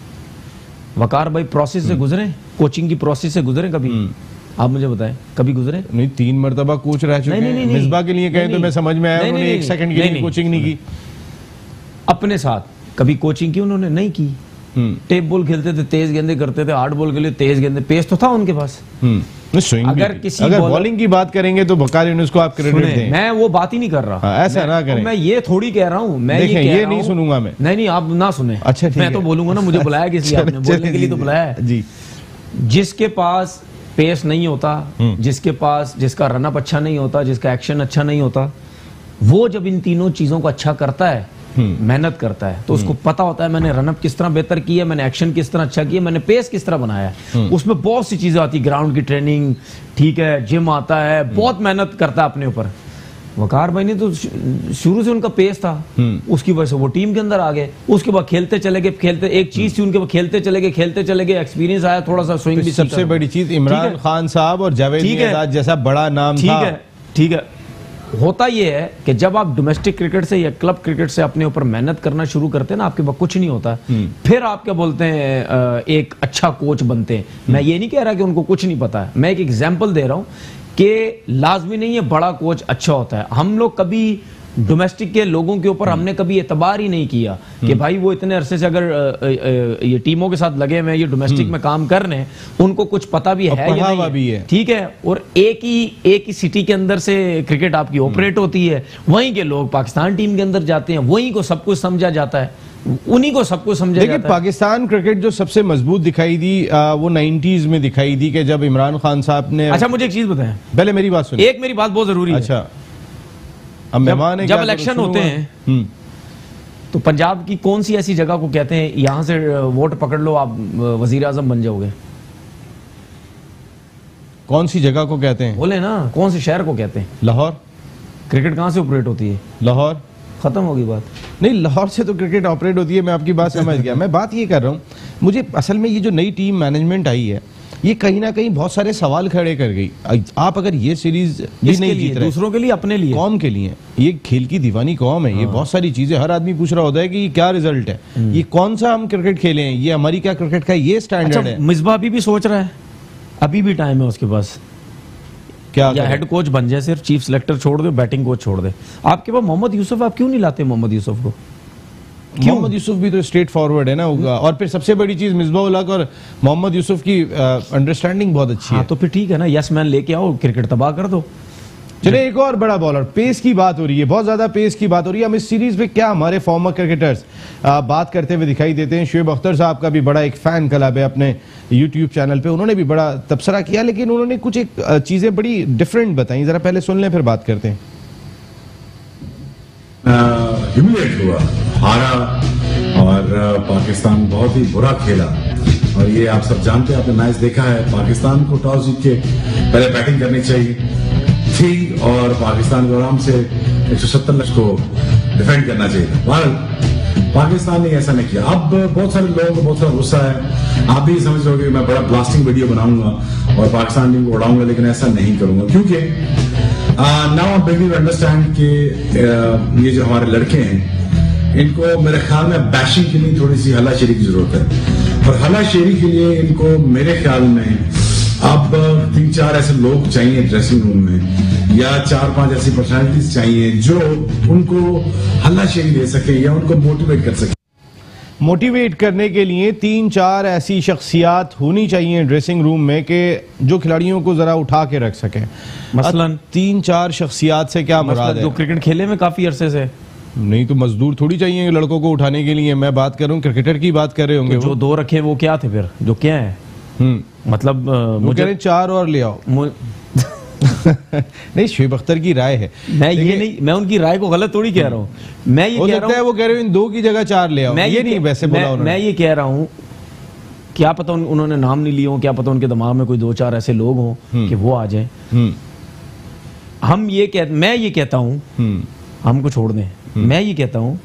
[SPEAKER 2] वकार भाई, प्रोसेस से गुजरे, कोचिंग की प्रोसेस से गुजरे कभी? आप मुझे बताएं, कभी गुजरे?
[SPEAKER 1] नहीं, 3 मरतबा कोच रह चुके हैं। मिसबा के लिए कहें तो मैं समझ में आया, उन्होंने 1 सेकंड के लिए कोचिंग नहीं की।
[SPEAKER 2] अपने साथ कभी कोचिंग की उन्होंने नहीं की। टेप बॉल खेलते थे, तेज गेंदे करते थे, हार्ड बॉल के लिए तेज गेंदे, पेस तो था उनके पास।
[SPEAKER 1] अगर बॉलिंग की बात करेंगे तो वकार यूनुस को आप क्रेडिट दें।
[SPEAKER 2] मैं वो बात ही नहीं कर रहा।
[SPEAKER 1] ऐसा ना करें।
[SPEAKER 2] मैं ये थोड़ी कह रहा हूँ, मैं
[SPEAKER 1] ये नहीं सुनूंगा मैं।
[SPEAKER 2] नहीं, आप ना सुने।
[SPEAKER 1] अच्छा,
[SPEAKER 2] मैं तो बोलूंगा ना, मुझे बुलाया किस लिए आपने? बोलने के लिए तो बुलाया है
[SPEAKER 1] जी।
[SPEAKER 2] जिसके पास पेस नहीं होता, जिसका रनअप अच्छा नहीं होता, जिसका एक्शन अच्छा नहीं होता, वो जब इन तीनों चीजों को अच्छा करता है, मेहनत करता है, तो उसको पता होता है मैंने रनअप किस तरह बेहतर किया, मैंने एक्शन किस तरह अच्छा किया, मैंने पेस किस तरह बनाया है। उसमें बहुत सी चीजें आती, ग्राउंड की ट्रेनिंग, ठीक है, जिम आता है, बहुत मेहनत करता है अपने ऊपर। वकार भाई ने तो शुरू से उनका पेस था, उसकी वजह से वो टीम के अंदर आ गए। उसके बाद खेलते चले गए, एक चीज थी उनके बाद, खेलते चले गए, एक्सपीरियंस आया, थोड़ा सा स्विंग भी।
[SPEAKER 1] सबसे बड़ी चीज इमरान खान साहब और जावेद मियां जैसा बड़ा नाम था।
[SPEAKER 2] ठीक है। होता यह है कि जब आप डोमेस्टिक क्रिकेट से या क्लब क्रिकेट से अपने ऊपर मेहनत करना शुरू करते हैं ना, आपके पास कुछ नहीं होता, फिर आप क्या बोलते हैं, एक अच्छा कोच बनते हैं। मैं ये नहीं कह रहा कि उनको कुछ नहीं पता है, मैं एक एग्जाम्पल दे रहा हूं कि लाजमी नहीं है बड़ा कोच अच्छा होता है। हम लोग कभी डोमेस्टिक के लोगों के ऊपर हमने कभी एतबार ही नहीं किया कि भाई वो इतने अरसे से अगर ये टीमों के साथ लगे हुए हैं, ये डोमेस्टिक में काम कर रहे हैं, उनको कुछ पता भी है या नहीं है। ठीक है, और एक ही सिटी के अंदर से क्रिकेट आपकी ऑपरेट होती है, वहीं के लोग पाकिस्तान टीम के अंदर जाते हैं, वहीं को सब कुछ समझा जाता है, उन्हीं को सब कुछ समझा जाता है।
[SPEAKER 1] पाकिस्तान क्रिकेट जो सबसे मजबूत दिखाई दी वो 90s में दिखाई दी कि जब इमरान खान साहब ने।
[SPEAKER 2] अच्छा मुझे एक चीज बताएं,
[SPEAKER 1] पहले मेरी बात सुनिए,
[SPEAKER 2] एक मेरी बात बहुत जरूरी है।
[SPEAKER 1] अच्छा, अब मेहमान है,
[SPEAKER 2] जब इलेक्शन होते हैं तो पंजाब की कौन सी ऐसी जगह को कहते हैं यहां से वोट पकड़ लो आप वजीर आजम बन जाओगे?
[SPEAKER 1] कौन सी जगह को कहते हैं?
[SPEAKER 2] बोले ना, कौन से शहर को कहते हैं?
[SPEAKER 1] लाहौर।
[SPEAKER 2] क्रिकेट कहां से ऑपरेट होती है?
[SPEAKER 1] लाहौर।
[SPEAKER 2] खत्म होगी बात।
[SPEAKER 1] नहीं, लाहौर से तो क्रिकेट ऑपरेट होती है, मैं आपकी बात समझ गया। मैं बात ये कर रहा हूँ, मुझे असल में ये जो नई टीम मैनेजमेंट आई है, ये कहीं ना कहीं बहुत सारे सवाल खड़े कर गई। आप अगर ये सीरीज भी नहीं जीत रहे,
[SPEAKER 2] दूसरों के लिए, अपने लिए,
[SPEAKER 1] कौम के लिए, ये खेल की दीवानी कौम है, ये बहुत सारी चीजें, हर आदमी पूछ रहा होता है कि ये क्या रिजल्ट है, ये कौन सा हम क्रिकेट खेले हैं, ये हमारी क्या क्रिकेट का ये स्टैंडर्ड है।
[SPEAKER 2] मिसबा अभी भी सोच रहा है, अभी भी टाइम है उसके पास,
[SPEAKER 1] क्या
[SPEAKER 2] या हेड कोच बन जाए, सिर्फ चीफ सिलेक्टर छोड़ दे, बैटिंग कोच छोड़ दे। आपके पास मोहम्मद यूसुफ, आप क्यों नहीं लाते मोहम्मद यूसुफ को?
[SPEAKER 1] मोहम्मद यूसुफ भी तो स्ट्रेट फॉरवर्ड है ना, होगा। और फिर सबसे बड़ी चीज मिसबाह उल हक और मोहम्मद यूसुफ की अंडरस्टैंडिंग बहुत अच्छी है।
[SPEAKER 2] तो फिर ठीक है ना, यस मैन लेके आओ, क्रिकेट तबाह कर दो।
[SPEAKER 1] चलिए, एक और बड़ा बॉलर, पेस की बात हो रही है, बहुत ज्यादा पेस की बात हो रही है। हम इस सीरीज पे क्या हमारे फॉर्मर क्रिकेटर्स बात करते हुए दिखाई देते हैं। शुएब अख्तर साहब का भी बड़ा एक फैन क्लब है अपने यूट्यूब चैनल पे, उन्होंने भी बड़ा तबसरा किया, लेकिन उन्होंने कुछ एक चीजें बड़ी डिफरेंट बताई, जरा पहले सुन लें फिर बात करते हैं।
[SPEAKER 5] ह्यूमिलेट हुआ, हारा, और पाकिस्तान बहुत ही बुरा खेला, और ये आप सब जानते हैं, आपने मैच देखा है। पाकिस्तान को टॉस जीत के पहले बैटिंग करनी चाहिए थी और पाकिस्तान को आराम से 170 रन को डिफेंड करना चाहिए था। पाकिस्तान ने ऐसा नहीं किया। अब बहुत सारे लोगों को बहुत सारा गुस्सा है, आप भी समझ रहे हो कि मैं बड़ा ब्लास्टिंग वीडियो बनाऊंगा और पाकिस्तान टीम को उड़ाऊंगा, लेकिन ऐसा नहीं करूंगा, क्योंकि now I begin to understand कि ये जो हमारे लड़के हैं, इनको मेरे ख्याल में बैशिंग के लिए थोड़ी सी हलाशेरी की जरूरत है, और हलाशेरी के लिए इनको मेरे ख्याल में अब 3-4 ऐसे लोग चाहिए ड्रेसिंग रूम में, या 4-5 ऐसी पर्सनालिटीज चाहिए जो उनको हल्लाशेरी दे सके या उनको मोटिवेट कर सके।
[SPEAKER 1] मोटिवेट करने के लिए 3-4 ऐसी शख्सियात होनी चाहिए ड्रेसिंग रूम में कि जो खिलाड़ियों को जरा उठा के रख सके।
[SPEAKER 2] मसलन
[SPEAKER 1] 3-4 शख्सियात से क्या मुराद है?
[SPEAKER 2] जो क्रिकेट खेले में काफी अरसे से,
[SPEAKER 1] नहीं तो मजदूर थोड़ी चाहिए लड़कों को उठाने के लिए। मैं बात कर रहा हूँ, क्रिकेटर की बात कर रहे होंगे।
[SPEAKER 2] तो जो 2 रखे वो क्या थे फिर, जो क्या है? मतलब
[SPEAKER 1] मुझे 4 और ले आओ। नहीं, शुएब अख्तर की राय है,
[SPEAKER 2] मैं उनकी राय को गलत थोड़ी कह रहा हूँ। मैं ये कह रहा हूँ,
[SPEAKER 1] वो कह रहे हो इन 2 की जगह 4 ले आओ। ये नहीं वैसे बोला उन्होंने। मैं
[SPEAKER 2] ये कह रहा हूँ, क्या पता उन्होंने नाम नहीं लिए हो, क्या पता उनके दिमाग में कोई 2-4 ऐसे लोग हों कि वो आ जाएं। मैं ये कहता हूँ, हमको छोड़ दें। मैं ये कहता हूँ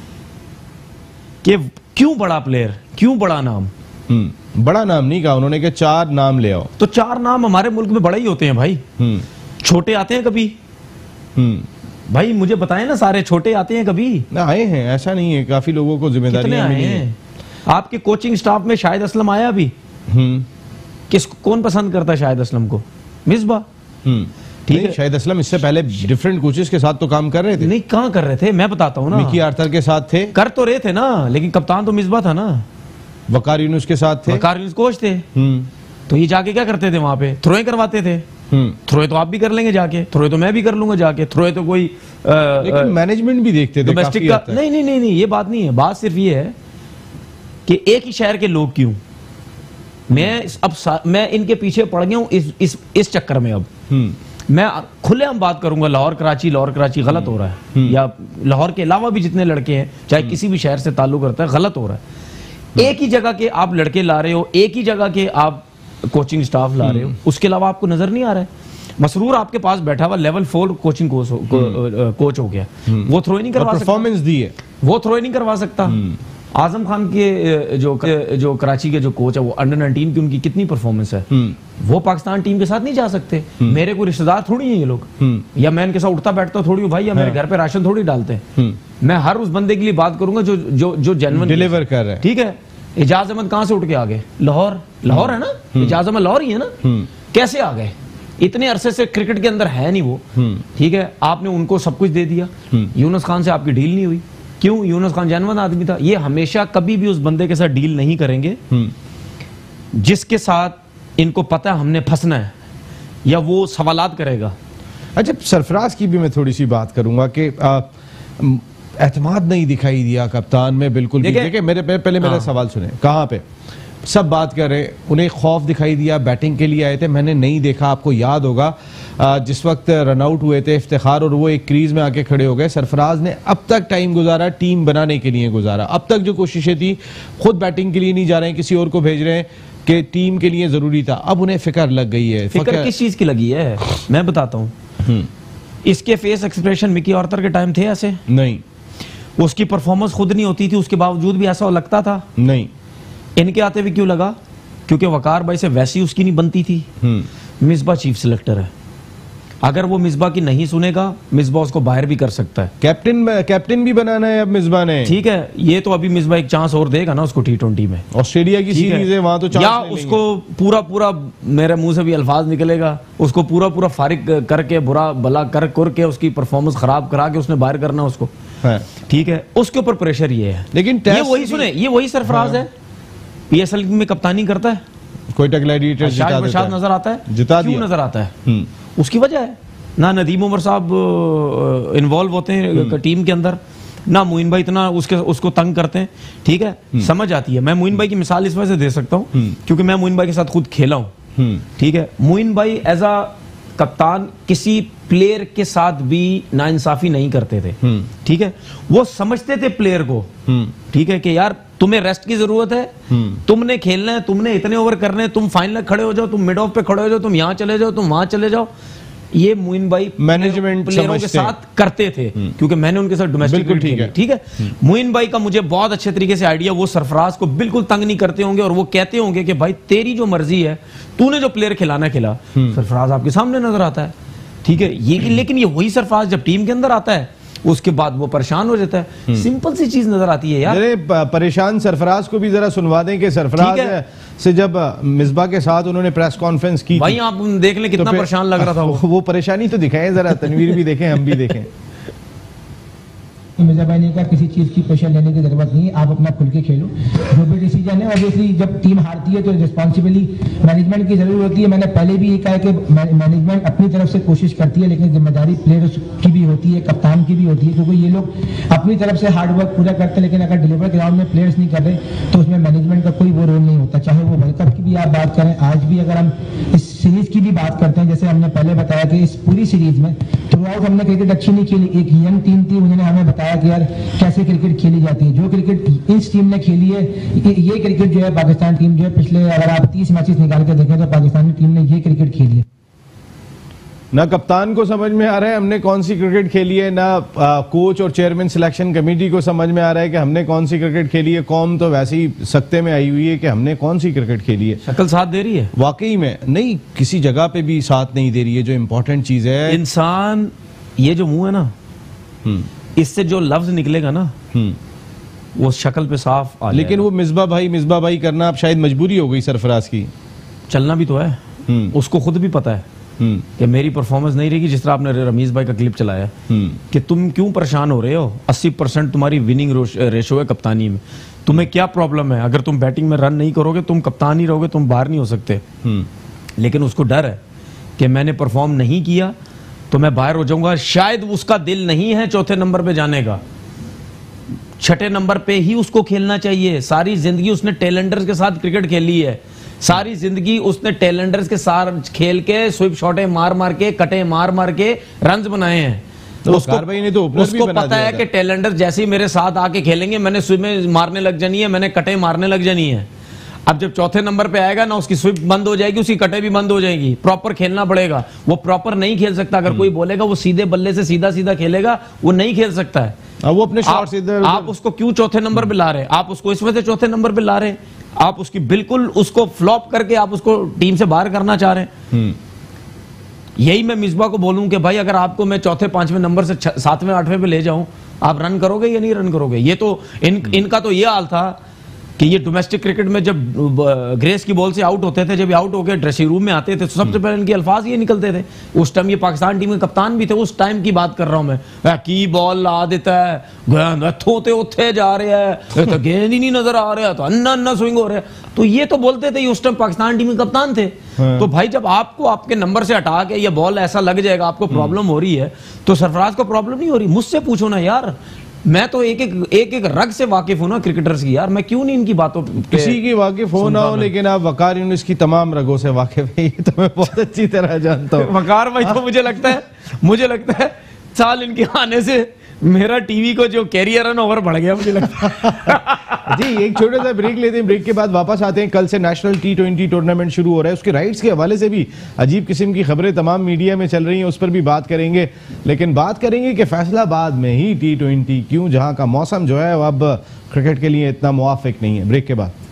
[SPEAKER 2] कि क्यों बड़ा प्लेयर, क्यों बड़ा नाम?
[SPEAKER 1] बड़ा नाम नहीं कहा उन्होंने, कि 4 नाम ले आओ।
[SPEAKER 2] तो 4 नाम हमारे मुल्क में बड़े ही होते हैं भाई। छोटे आते हैं कभी? भाई मुझे बताएं ना, सारे छोटे आते हैं कभी?
[SPEAKER 1] ना, आए हैं, ऐसा नहीं है, काफी लोगों को जिम्मेदारियां मिली हैं।
[SPEAKER 2] आपके कोचिंग स्टाफ में शाहिद असलम आया अभी? कौन पसंद करता है शाहिद असलम को? मिसबाह।
[SPEAKER 1] ठीक है, शाहिद असलम इससे पहले डिफरेंट कोचेस के साथ तो काम कर रहे थे।
[SPEAKER 2] नहीं, कहां कर रहे थे, मैं बताता हूं ना।
[SPEAKER 1] मिकी आर्थर के साथ थे,
[SPEAKER 2] कर तो रहे थे ना, लेकिन कप्तान तो मिसबाह था ना।
[SPEAKER 1] वकार यूनुस के साथ थे,
[SPEAKER 2] वकार यूनुस कोच थे। तो ये जाके क्या करते थे वहां पे? थ्रोएं करवाते थे। थ्रोए तो आप भी कर लेंगे जाके, थ्रोए तो मैं भी कर लूंगा जाके, थ्रोए तो कोई
[SPEAKER 1] लेकिन मैनेजमेंट भी देखते थे
[SPEAKER 2] डोमेस्टिक का। नहीं, ये बात नहीं है। बात सिर्फ ये है कि एक ही शहर के लोग क्यों? मैं इनके पीछे पड़ गया हूं इस चक्कर में। अब मैं खुलेआम बात करूंगा, लाहौर कराची गलत हो रहा है, या लाहौर के अलावा भी जितने लड़के हैं, चाहे किसी भी शहर से ताल्लुक रखता है, गलत हो रहा है। एक ही जगह के आप लड़के ला रहे हो, एक ही जगह के आप कोचिंग स्टाफ ला रहे हो, उसके अलावा आपको नजर नहीं आ रहा है। मसरूर आपके पास बैठा हुआ लेवल 4 कोचिंग कोच हो गया, वो थ्रो नहीं करवा सकता।
[SPEAKER 1] परफॉर्मेंस दी है,
[SPEAKER 2] वो थ्रो नहीं करवा सकता। आजम खान के जो कराची के जो कोच है, वो अंडर 19 की उनकी कितनी परफॉर्मेंस है, वो पाकिस्तान टीम के साथ नहीं जा सकते। मेरे कोई रिश्तेदार थोड़ी है ये लोग, या मैं इनके साथ उठता बैठता थोड़ी हूँ भाई, या मेरे घर पे राशन थोड़ी डालते हैं। मैं हर उस बंदे के लिए बात करूंगा जो जेन्युइन
[SPEAKER 1] डिलीवर कर रहा है।
[SPEAKER 2] ठीक है, एजाज अहमद कहां से उठ के आ गए? लाहौर है ना, एजाज अहमद लाहौर ही है ना। कैसे आ गए? इतने अरसे से क्रिकेट के अंदर है नहीं वो, ठीक है, आपने उनको सब कुछ दे दिया। यूनुस खान से आपकी डील नहीं हुई, क्यों? यूनुस खान जानवर आदमी था। ये हमेशा कभी भी उस बंदे के साथ डील नहीं करेंगे जिसके साथ इनको पता है हमने फंसना है, या वो सवालात करेगा।
[SPEAKER 1] अच्छा, सरफराज की भी मैं थोड़ी सी बात करूंगा कि एतमाद नहीं दिखाई दिया कप्तान में बिल्कुल भी। देखिए पहले मेरा सवाल सुने, कहाँ पे सब बात कर रहे, उन्हें खौफ दिखाई दिया, बैटिंग के लिए आए थे, मैंने नहीं देखा। आपको याद होगा जिस वक्त रन आउट हुए थे इफ्तिखार और वो एक क्रीज में आके खड़े हो गए, सरफराज ने अब तक टाइम गुजारा टीम बनाने के लिए गुजारा। अब तक जो कोशिशें थी, खुद बैटिंग के लिए नहीं जा रहे हैं, किसी और को भेज रहे हैं कि टीम के लिए जरूरी था। अब उन्हें फिक्र लग गई है।
[SPEAKER 2] फिक्र किस चीज की लगी है मैं बताता हूँ। इसके फेस एक्सप्रेशन मिकी आर्थर के टाइम थे ऐसे
[SPEAKER 1] नहीं,
[SPEAKER 2] उसकी परफॉर्मेंस खुद नहीं होती थी, उसके बावजूद भी ऐसा लगता था
[SPEAKER 1] नहीं।
[SPEAKER 2] इनके आते हुए क्यों लगा? क्योंकि वकार भाई से वैसी उसकी नहीं बनती थी। मिसबा चीफ सिलेक्टर है, अगर वो मिसबा की नहीं सुनेगा, मिसबा उसको बाहर भी कर सकता है।
[SPEAKER 1] कैप्टन भी बनाना है अब मिसबा ने,
[SPEAKER 2] ठीक है। ये तो अभी मिसबा एक चांस और देगा ना उसको T20 में।
[SPEAKER 1] ऑस्ट्रेलिया की सीरीज है वहां तो चांस,
[SPEAKER 2] या उसको पूरा मेरे मुंह से भी अल्फाज निकलेगा, उसको पूरा फारिग करके बुरा भला करके उसकी परफॉर्मेंस खराब करा के उसने बाहर करना उसको, ठीक है। उसके ऊपर प्रेशर ये है।
[SPEAKER 1] लेकिन
[SPEAKER 2] ये वही सुने, ये वही सरफराज है, PSL में कप्तानी करता है,
[SPEAKER 1] कोयटा ग्लैडिएटर्स
[SPEAKER 2] नजर आता है,
[SPEAKER 1] जिता
[SPEAKER 2] क्यों नजर आता है? उसकी वजह है ना नदीम उमर साहब इन्वॉल्व होते हैं टीम के अंदर, ना मोइन भाई इतना उसको तंग करते हैं, ठीक है। समझ आती है। मैं मोइन भाई की मिसाल इस वजह से दे सकता हूँ क्योंकि मैं मोइन भाई के साथ खुद खेला हूँ, ठीक है। मोइन भाई एज अ कप्तान किसी प्लेयर के साथ भी नाइंसाफी नहीं करते थे, ठीक है। वो समझते थे प्लेयर को, ठीक है, कि यार तुम्हें रेस्ट की जरूरत है, तुमने खेलना है, तुमने इतने ओवर करने हैं, तुम फाइनल खड़े हो जाओ, तुम मिड ऑफ पे खड़े हो जाओ, तुम यहां चले जाओ, तुम वहां चले जाओ। ये मोइन भाई
[SPEAKER 1] मैनेजमेंट
[SPEAKER 2] प्लेयरों के साथ करते थे क्योंकि मैंने उनके साथ डोमेस्टिक ठीक है। मोइन भाई का मुझे बहुत अच्छे तरीके से आइडिया, वो सरफराज को बिल्कुल तंग नहीं करते होंगे और वो कहते होंगे कि भाई तेरी जो मर्जी है, तूने जो प्लेयर खिलाना खिला। सरफराज आपके सामने नजर आता है, ठीक है। ये लेकिन ये वही सरफराज जब टीम के अंदर आता है उसके बाद वो परेशान हो जाता है। सिंपल सी चीज नजर आती है यार।
[SPEAKER 1] परेशान सरफराज को भी जरा सुनवा दें कि सरफराज से जब मिसबा के साथ उन्होंने प्रेस कॉन्फ्रेंस की,
[SPEAKER 2] भाई आप देख लें कितना परेशान लग रहा था
[SPEAKER 1] वो परेशानी तो दिखाएं जरा, तनवीर भी देखें, हम भी देखें।
[SPEAKER 6] मिर्जा भाई ने कहा किसी चीज की प्रेशर लेने की जरूरत नहीं, आप अपना खुल के खेलो, जो भी डिसीजन है। ऑब्वियसली जब टीम हारती है तो रिस्पॉन्सिबिलिटी मैनेजमेंट की जरूरत होती है। मैंने पहले भी ये कहा कि मैनेजमेंट अपनी तरफ से कोशिश करती है, लेकिन जिम्मेदारी प्लेयर्स की भी होती है, कप्तान की भी होती है, क्योंकि ये लोग अपनी तरफ से हार्ड वर्क पूरा करते हैं, लेकिन अगर डिलीवर ग्राउंड में प्लेयर्स नहीं कर रहे तो उसमें मैनेजमेंट का कोई वो रोल नहीं होता। चाहे वो वर्ल्ड कप की भी आप बात करें, आज भी अगर हम इस सीरीज की भी बात करते हैं, जैसे हमने पहले बताया कि इस पूरी सीरीज में थ्रू आउट हमने क्रिकेट अच्छी नहीं खेली। एक यंग टीम थी, उन्होंने हमें बताया कि यार कैसे क्रिकेट खेली जाती है। जो क्रिकेट इस टीम ने खेली है, ये क्रिकेट जो है पाकिस्तान टीम जो है, पिछले अगर आप 30 मैचेस निकाल के देखें तो पाकिस्तानी टीम ने ये क्रिकेट खेली है।
[SPEAKER 1] ना कप्तान को समझ में आ रहा है हमने कौन सी क्रिकेट खेली है, ना कोच और चेयरमैन सिलेक्शन कमेटी को समझ में आ रहा है कि हमने कौन सी क्रिकेट खेली है। कौम तो वैसे ही सख्ते में आई हुई है कि हमने कौन सी क्रिकेट खेली है।
[SPEAKER 2] शक्ल साथ दे रही है
[SPEAKER 1] वाकई में नहीं, किसी जगह पे भी साथ नहीं दे रही है। जो इंपॉर्टेंट चीज है,
[SPEAKER 2] इंसान ये जो मुंह है ना, इससे जो लफ्ज निकलेगा ना वो शक्ल पे साफ आ जाएगा।
[SPEAKER 1] लेकिन वो मिसबा भाई करना अब शायद मजबूरी हो गई सरफराज की।
[SPEAKER 2] चलना भी तो है, उसको खुद भी पता है कि मेरी परफॉर्मेंस नहीं रहेगी। जिस तरह आपने रमीज भाई का क्लिप चलाया कि तुम क्यों परेशान हो रहे हो, 80% तुम्हारी विनिंग रेशो है कप्तानी में, तुम्हें क्या प्रॉब्लम है? अगर तुम बैटिंग में रन नहीं करोगे, तुम कप्तान ही रहोगे, तुम बाहर नहीं हो सकते। लेकिन उसको डर है कि मैंने परफॉर्म नहीं किया तो मैं बाहर हो जाऊंगा। शायद उसका दिल नहीं है चौथे नंबर पे जाने का, छठे नंबर पे ही उसको खेलना चाहिए। सारी जिंदगी उसने टेलेंडर्स के साथ क्रिकेट खेली है, सारी जिंदगी उसने टेलेंडर्स के साथ खेल के स्विप शॉटे मार के कटे मार के रन्स बनाए हैं।
[SPEAKER 1] तो उसको
[SPEAKER 2] पता है कि टेलेंडर जैसे ही मेरे साथ आके खेलेंगे, मैंने स्विप में मारने लग जानी है, मैंने कटे मारने लग जानी है। अब जब चौथे नंबर पे आएगा ना, उसकी स्विप बंद हो जाएगी, उसकी कटे भी बंद हो जाएगी। प्रॉपर खेलना पड़ेगा। वो प्रॉपर नहीं खेल सकता। अगर कोई बोलेगा वो सीधे बल्ले से सीधा खेलेगा, वो नहीं खेल सकता है।
[SPEAKER 1] वो अपने शॉट्स इधर
[SPEAKER 2] आप उसको क्यों चौथे नंबर पे ला रहे हैं? आप उसको इस वजह से चौथे नंबर पे ला रहे हैं, आप उसकी बिल्कुल उसको फ्लॉप करके आप उसको टीम से बाहर करना चाह रहे हैं। यही मैं मिसबा को बोलूं कि भाई अगर आपको मैं चौथे 5वें नंबर से 7वें 8वें पे ले जाऊं, आप रन करोगे या नहीं रन करोगे? ये तो इनका तो ये हाल था कि ये डोमेस्टिक क्रिकेट में जब ग्रेस की बॉल से आउट होते थे, जब आउट होकर ड्रेसिंग रूम में आते थे, तो सबसे पहले इनके अल्फाज ये निकलते थे। उस टाइम ये पाकिस्तान टीम के कप्तान भी थे, उस टाइम की बात कर रहा हूं मैं। की बॉल ला देता है, गेंद थोते उठे जा रहे हैं, तो गेंद ही नहीं नजर आ रहा, तो अन्ना अन्ना स्विंग हो रहा है, तो ये तो बोलते थे। उस टाइम पाकिस्तान टीम के कप्तान थे। तो भाई जब आपको आपके नंबर से हटा के या बॉल ऐसा लग जाएगा, आपको प्रॉब्लम हो रही है, तो सरफराज को प्रॉब्लम नहीं हो रही। मुझसे पूछो ना यार, मैं तो एक रग से वाकिफ हूं ना क्रिकेटर्स की, यार मैं क्यों नहीं इनकी बातों
[SPEAKER 1] किसी की वाकिफ हो ना हो, लेकिन आप वकार यूनिस की तमाम रगों से वाकिफ है, ये तो मैं बहुत अच्छी तरह जानता हूँ।
[SPEAKER 2] वकार भाई तो मुझे लगता है साल इनके आने से मेरा टीवी को जो कैरियर है ना ओवर बढ़ गया, मुझे लगता है।
[SPEAKER 1] जी एक छोटा सा ब्रेक लेते हैं, ब्रेक के बाद वापस आते हैं। कल से नेशनल T20 टूर्नामेंट शुरू हो रहा है, उसके राइट्स के हवाले से भी अजीब किस्म की खबरें तमाम मीडिया में चल रही हैं, उस पर भी बात करेंगे। लेकिन बात करेंगे कि फैसलाबाद में ही T20 क्यों, जहां का मौसम जो है अब क्रिकेट के लिए इतना मुवाफिक नहीं है। ब्रेक के बाद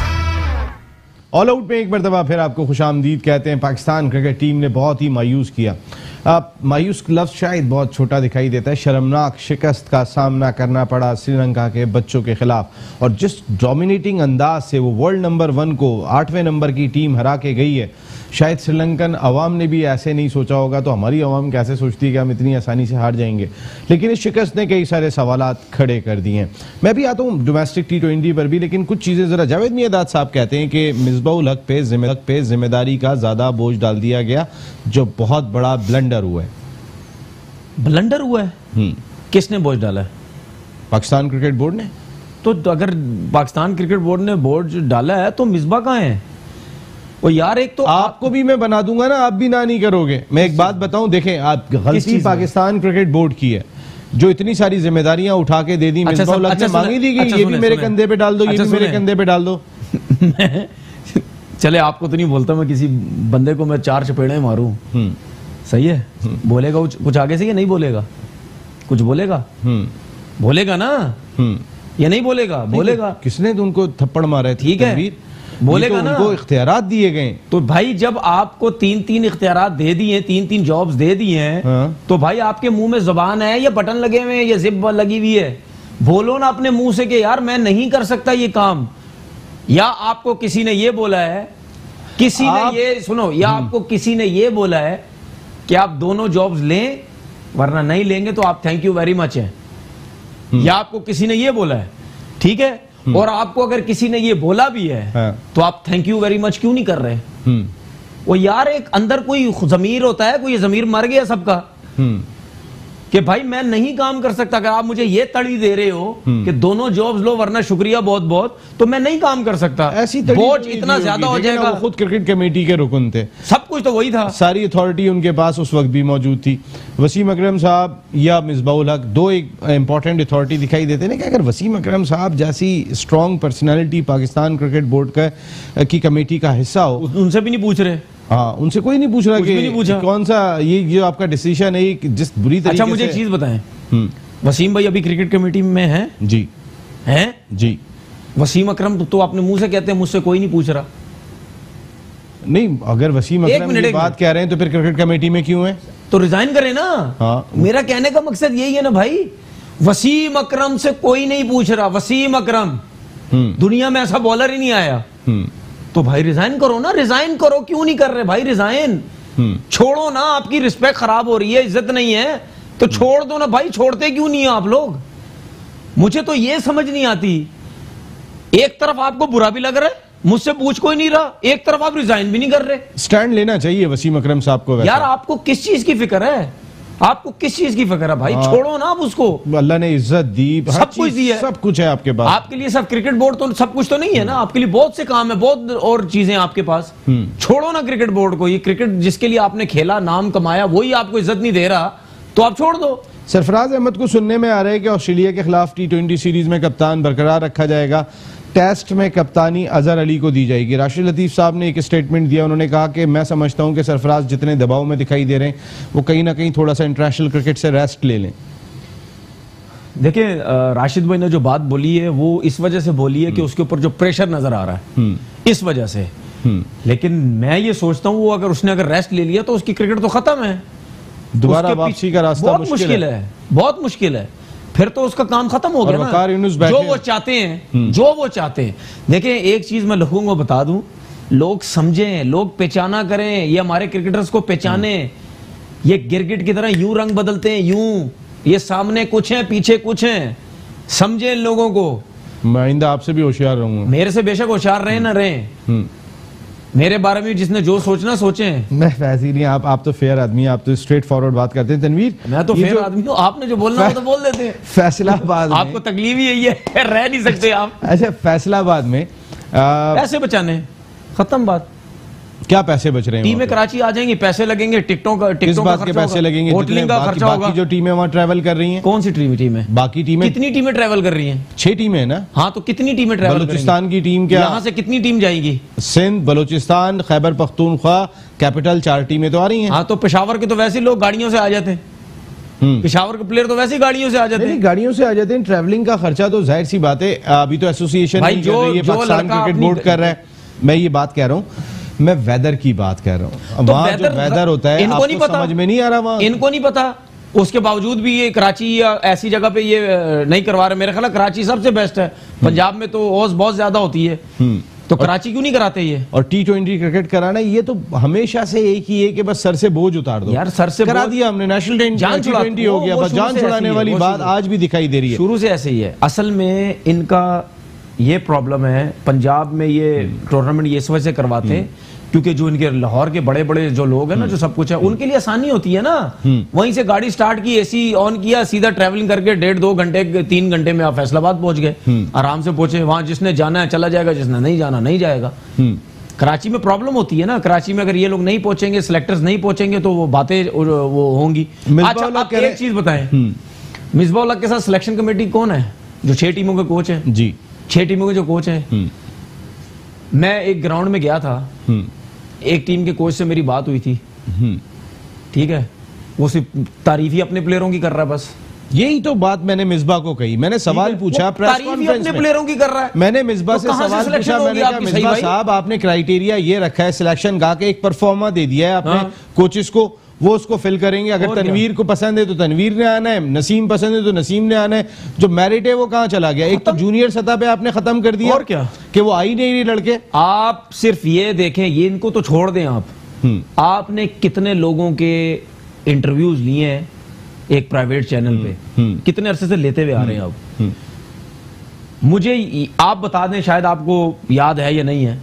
[SPEAKER 1] ऑल आउट में एक मरतबा फिर आपको खुशामदीद कहते हैं। पाकिस्तान क्रिकेट टीम ने बहुत ही मायूस किया। मायूस लफ्ज़ शायद बहुत छोटा दिखाई देता है। शर्मनाक शिकस्त का सामना करना पड़ा श्रीलंका के बच्चों के खिलाफ, और जिस डोमिनेटिंग अंदाज से वो वर्ल्ड नंबर 1 को 8वें नंबर की टीम हरा के गई है, शायद श्रीलंकन अवाम ने भी ऐसे नहीं सोचा होगा। तो हमारी अवाम कैसे सोचती है कि हम इतनी आसानी से हार जाएंगे। लेकिन इस शिकस्त ने कई सारे सवालात खड़े कर दिए हैं। मैं भी आता हूँ डोमेस्टिक T20 पर भी, लेकिन कुछ चीज़ें ज़रा जावेद मियादाद साहब कहते हैं कि मिसबाउल हक पे जिम्मेदारी का ज़्यादा बोझ डाल दिया गया, जो बहुत बड़ा ब्लंडर हुआ है।
[SPEAKER 2] ब्लंडर हुआ है? किसने बोझ डाला है?
[SPEAKER 1] पाकिस्तान क्रिकेट बोर्ड ने।
[SPEAKER 2] तो अगर पाकिस्तान क्रिकेट बोर्ड ने बोझ डाला है तो मिसबा कहाँ है? वो यार एक तो
[SPEAKER 1] आपको भी मैं बना दूंगा ना, आप भी ना नहीं करोगे। मैं एक बात बताऊं, देखें आप गलती पाकिस्तान क्रिकेट बोर्ड की है, जो इतनी सारी जिम्मेदारियां उठा के दे दी। मिसबाउल हक ने मांगी थी कि ये भी मेरे कंधे पे डाल दो, ये भी मेरे कंधे पे डाल दो।
[SPEAKER 2] चले आपको तो नहीं बोलता मैं, किसी बंदे को मैं 4 चपेड़े मारूं, सही है? बोलेगा कुछ आगे से या नहीं बोलेगा? कुछ बोलेगा? बोलेगा ना या नहीं बोलेगा? बोलेगा।
[SPEAKER 1] किसने तो उनको थप्पड़ मारे?
[SPEAKER 2] ठीक है, बोलेगा
[SPEAKER 1] तो
[SPEAKER 2] ना।
[SPEAKER 1] उनको इख्तियारात दिए गए।
[SPEAKER 2] तो भाई जब आपको 3-3 इख्तियारात दे दिए, 3-3 जॉब्स दे दिए हैं,
[SPEAKER 1] हाँ।
[SPEAKER 2] तो भाई आपके मुंह में जुबान है या बटन लगे हुए हैं या जिप लगी हुई है? बोलो ना अपने मुंह से कि यार मैं नहीं कर सकता ये काम। या आपको किसी ने ये बोला है, आपको किसी ने ये बोला है कि आप दोनों जॉब्स लें, वरना नहीं लेंगे तो आप थैंक यू वेरी मच है। या आपको किसी ने ये बोला है, ठीक है? और आपको अगर किसी ने ये बोला भी है,
[SPEAKER 1] हाँ।
[SPEAKER 2] तो आप थैंक यू वेरी मच क्यों नहीं कर रहे? वो यार एक अंदर कोई जमीर होता है, कोई जमीर मर गया सबका कि भाई मैं नहीं काम कर सकता। अगर आप मुझे ये तड़ी दे रहे हो कि दोनों जॉब्स लो वरना शुक्रिया बहुत बहुत, तो मैं नहीं काम कर सकता।
[SPEAKER 1] ऐसी
[SPEAKER 2] बोझ इतना ज्यादा हो जाएगा।
[SPEAKER 1] वो खुद क्रिकेट कमेटी के रुकन थे,
[SPEAKER 2] सब कुछ तो वही था,
[SPEAKER 1] सारी अथॉरिटी उनके पास उस वक्त भी मौजूद थी। वसीम अकरम साहब या मिसबाउल हक, दो एक इंपॉर्टेंट अथॉरिटी दिखाई देते ना कि अगर वसीम अकरम साहब जैसी strong personality Pakistan cricket board की कमेटी का हिस्सा हो,
[SPEAKER 2] उनसे भी नहीं पूछ रहे।
[SPEAKER 1] हाँ, उनसे कोई नहीं पूछ रहा कि कौन सा ये जो आपका डिसीजन है जिस बुरी तरीके से।
[SPEAKER 2] अच्छा मुझे एक चीज बताएं, वसीम भाई अभी क्रिकेट कमेटी में हैं?
[SPEAKER 1] जी
[SPEAKER 2] हैं
[SPEAKER 1] जी।
[SPEAKER 2] वसीम अकरम तो अपने मुंह से कहते हैं मुझसे कोई नहीं पूछ रहा।
[SPEAKER 1] नहीं, अगर वसीम अकरम की बात कह रहे हैं तो फिर क्रिकेट कमेटी में क्यों है?
[SPEAKER 2] तो रिजाइन करें ना।
[SPEAKER 1] हाँ।
[SPEAKER 2] मेरा कहने का मकसद यही है ना भाई, वसीम अकरम से कोई नहीं पूछ रहा। वसीम अकरम, दुनिया में ऐसा बॉलर ही नहीं आया। तो भाई रिजाइन करो ना, रिजाइन करो, क्यों नहीं कर रहे भाई रिजाइन? छोड़ो ना, आपकी रिस्पेक्ट खराब हो रही है, इज्जत नहीं है तो छोड़ दो ना भाई। छोड़ते क्यों नहीं है आप लोग? मुझे तो ये समझ नहीं आती। एक तरफ आपको बुरा भी लग रहा है, मुझसे पूछ कोई नहीं रहा, एक तरफ आप रिजाइन भी नहीं कर रहे।
[SPEAKER 1] स्टैंड लेना चाहिए वसीम अकरम साहब को।
[SPEAKER 2] यार आपको किस चीज की फिक्र है? आपको किस चीज की फिक्र है भाई? छोड़ो ना आप उसको।
[SPEAKER 1] अल्लाह ने इज्जत दी,
[SPEAKER 2] सब कुछ दी है,
[SPEAKER 1] सब कुछ है आपके पास।
[SPEAKER 2] आपके लिए सब क्रिकेट बोर्ड तो सब कुछ तो नहीं है ना, आपके लिए बहुत से काम है, बहुत और चीजें आपके पास। छोड़ो ना क्रिकेट बोर्ड को। ये क्रिकेट जिसके लिए आपने खेला, नाम कमाया, वही आपको इज्जत नहीं दे रहा, तो आप छोड़ दो।
[SPEAKER 1] सरफराज अहमद को सुनने में आ रहा है कि ऑस्ट्रेलिया के खिलाफ T20 सीरीज में कप्तान बरकरार रखा जाएगा, टेस्ट में कप्तानी अजहर अली को दी जाएगी। राशिद लतीफ साहब ने एक स्टेटमेंट दिया, उन्होंने कहा कि मैं समझता हूं कि सरफराज जितने दबाव में दिखाई दे रहे हैं वो कहीं ना कहीं थोड़ा सा इंटरनेशनल क्रिकेट से रेस्ट ले लें।
[SPEAKER 2] देखिए राशिद भाई ने जो बात बोली है वो इस वजह से बोली है कि उसके ऊपर जो प्रेशर नजर आ रहा है, इस वजह से। लेकिन मैं ये सोचता हूं वो उसने अगर रेस्ट ले लिया तो उसकी क्रिकेट तो खत्म है,
[SPEAKER 1] दोबारा वापसी का रास्ता
[SPEAKER 2] बहुत मुश्किल है, बहुत मुश्किल है। फिर तो उसका काम खत्म हो गया
[SPEAKER 1] वकार यूनुस
[SPEAKER 2] ना।
[SPEAKER 1] बैठे
[SPEAKER 2] जो वो चाहते हैं, जो वो चाहते हैं। देखें, एक चीज मैं लोगों को बता दूं, लोग समझें, लोग पहचाना करें, ये हमारे क्रिकेटर्स को पहचाने। ये गिरगिट की तरह यूं रंग बदलते हैं, यूं, ये सामने कुछ है पीछे कुछ है, समझे इन लोगों को।
[SPEAKER 1] मैं आइंदा आपसे भी होशियार रहूंगा।
[SPEAKER 2] मेरे से बेशक होशियार रहे ना रहे, मेरे बारे में जिसने जो सोचना सोचे।
[SPEAKER 1] मैं वैसे ही नहीं, आप तो फेयर आदमी, आप तो स्ट्रेट फॉरवर्ड बात करते हैं। तनवीर,
[SPEAKER 2] मैं तो फेयर आदमी हूँ, आपने जो बोलना हो तो बोल देते हैं।
[SPEAKER 1] फैसलाबाद
[SPEAKER 2] आपको तकलीफ ही यही है, रह नहीं सकते आप।
[SPEAKER 1] अच्छा, फैसलाबाद में
[SPEAKER 2] पैसे बचाने, खत्म बात।
[SPEAKER 1] क्या पैसे बच रहे हैं?
[SPEAKER 2] टीमें कराची आ जाएंगी, पैसे लगेंगे, टिकटों का
[SPEAKER 1] किस बात के पैसे लगेंगे?
[SPEAKER 2] होटलिंग का खर्चा होगा।
[SPEAKER 1] बाकी जो टीमें वहां ट्रैवल कर रही हैं,
[SPEAKER 2] कौन सी टीम है?
[SPEAKER 1] बाकी टीमें,
[SPEAKER 2] कितनी टीमें ट्रैवल कर रही हैं?
[SPEAKER 1] 6 टीमें है ना।
[SPEAKER 2] हाँ, तो कितनी टीमें ट्रैवल करेंगी?
[SPEAKER 1] बलूचिस्तान की टीम, क्या
[SPEAKER 2] यहाँ से कितनी टीम जाएगी?
[SPEAKER 1] सिंध, बलूचिस्तान, खैबर पख्तूनख्वा, कैपिटल, 4 टीमें तो आ रही हैं।
[SPEAKER 2] हाँ, तो पेशावर के तो वैसे ही लोग गाड़ियों से आ जाते हैं। पेशावर के प्लेयर तो वैसे ही गाड़ियों से आ जाते हैं।
[SPEAKER 1] गाड़ियों से आ जाते हैं। ट्रैवलिंग का खर्चा तो जाहिर सी बात है, अभी तो एसोसिएशन
[SPEAKER 2] भाई,
[SPEAKER 1] नहीं कर रही है, पाकिस्तान क्रिकेट बोर्ड कर रहा है। मैं ये बात कह रहा हूँ, मैं वेदर की बात कर रहा हूँ।
[SPEAKER 2] तो
[SPEAKER 1] वहाँ जो वेदर होता है,
[SPEAKER 2] इनको नहीं पता,
[SPEAKER 1] समझ में नहीं आ रहा वहाँ।
[SPEAKER 2] इनको नहीं पता, उसके बावजूद भी ये कराची या ऐसी जगह पे ये नहीं करवा रहे। मेरे ख्याल कराची सबसे बेस्ट है। पंजाब में तो ओस बहुत ज्यादा होती है, तो कराची क्यों नहीं कराते ये?
[SPEAKER 1] और T20 क्रिकेट कराना, ये तो हमेशा से एक ही है कि बस सर से बोझ उतार दो।
[SPEAKER 2] यार, सर से
[SPEAKER 1] करा दिया हमने, नेशनल T20 हो गया, बस जान छुड़ाने वाली बात आज भी दिखाई दे रही है।
[SPEAKER 2] शुरू से ऐसे ही है। असल में इनका ये प्रॉब्लम है, पंजाब में ये टूर्नामेंट ये इस वजह से करवाते हैं क्योंकि जो इनके लाहौर के बड़े बड़े जो लोग हैं ना, जो सब कुछ है, उनके लिए आसानी होती है ना। वहीं से गाड़ी स्टार्ट की, एसी ऑन किया, सीधा ट्रैवलिंग करके 1.5-2 घंटे 3 घंटे में आप फैसलाबाद पहुंच गए, आराम से पहुंचे। वहां जिसने जाना है चला जाएगा, जिसने नहीं जाना नहीं जाएगा। कराची में प्रॉब्लम होती है ना, कराची में अगर ये लोग नहीं पहुंचेंगे, सिलेक्टर्स नहीं पहुंचेंगे, तो वो बातें वो होंगी। अच्छा, आप एक चीज बताएं, मिसबाह उल हक के साथ सिलेक्शन कमेटी कौन है? जो 6 टीमों के कोच है जी, 6 टीमों के जो कोच है। मैं एक ग्राउंड में गया था, एक टीम के कोच से मेरी बात हुई थी, ठीक है, वो सिर्फ तारीफ ही अपने प्लेयरों की कर रहा है बस।
[SPEAKER 1] यही तो बात मैंने मिसबा को कही। मैंने सवाल पूछा प्रेस कॉन्फ्रेंस में,
[SPEAKER 2] प्लेयरों की कर रहा है।
[SPEAKER 1] मैंने मिसबा से सवाल पूछा, मैंने कहा मिसबा साहब, आपने क्राइटेरिया ये रखा है सिलेक्शन का कि एक परफॉर्मा दे दिया है आपने कोचेस को, वो उसको फिल करेंगे। अगर तनवीर को पसंद है तो तनवीर ने आना है, नसीम पसंद है तो नसीम ने आना है। जो मेरिट है वो कहाँ चला गया? एक तो जूनियर सतह पे आपने खत्म कर दिया,
[SPEAKER 2] और क्या
[SPEAKER 1] कि वो आई नहीं लड़के।
[SPEAKER 2] आप सिर्फ ये देखें, ये इनको तो छोड़ दें आप। आपने कितने लोगों के इंटरव्यूज लिए हैं एक प्राइवेट चैनल पे, कितने अरसे से लेते हुए आ रहे हैं आप? मुझे आप बता दें, शायद आपको याद है या नहीं है,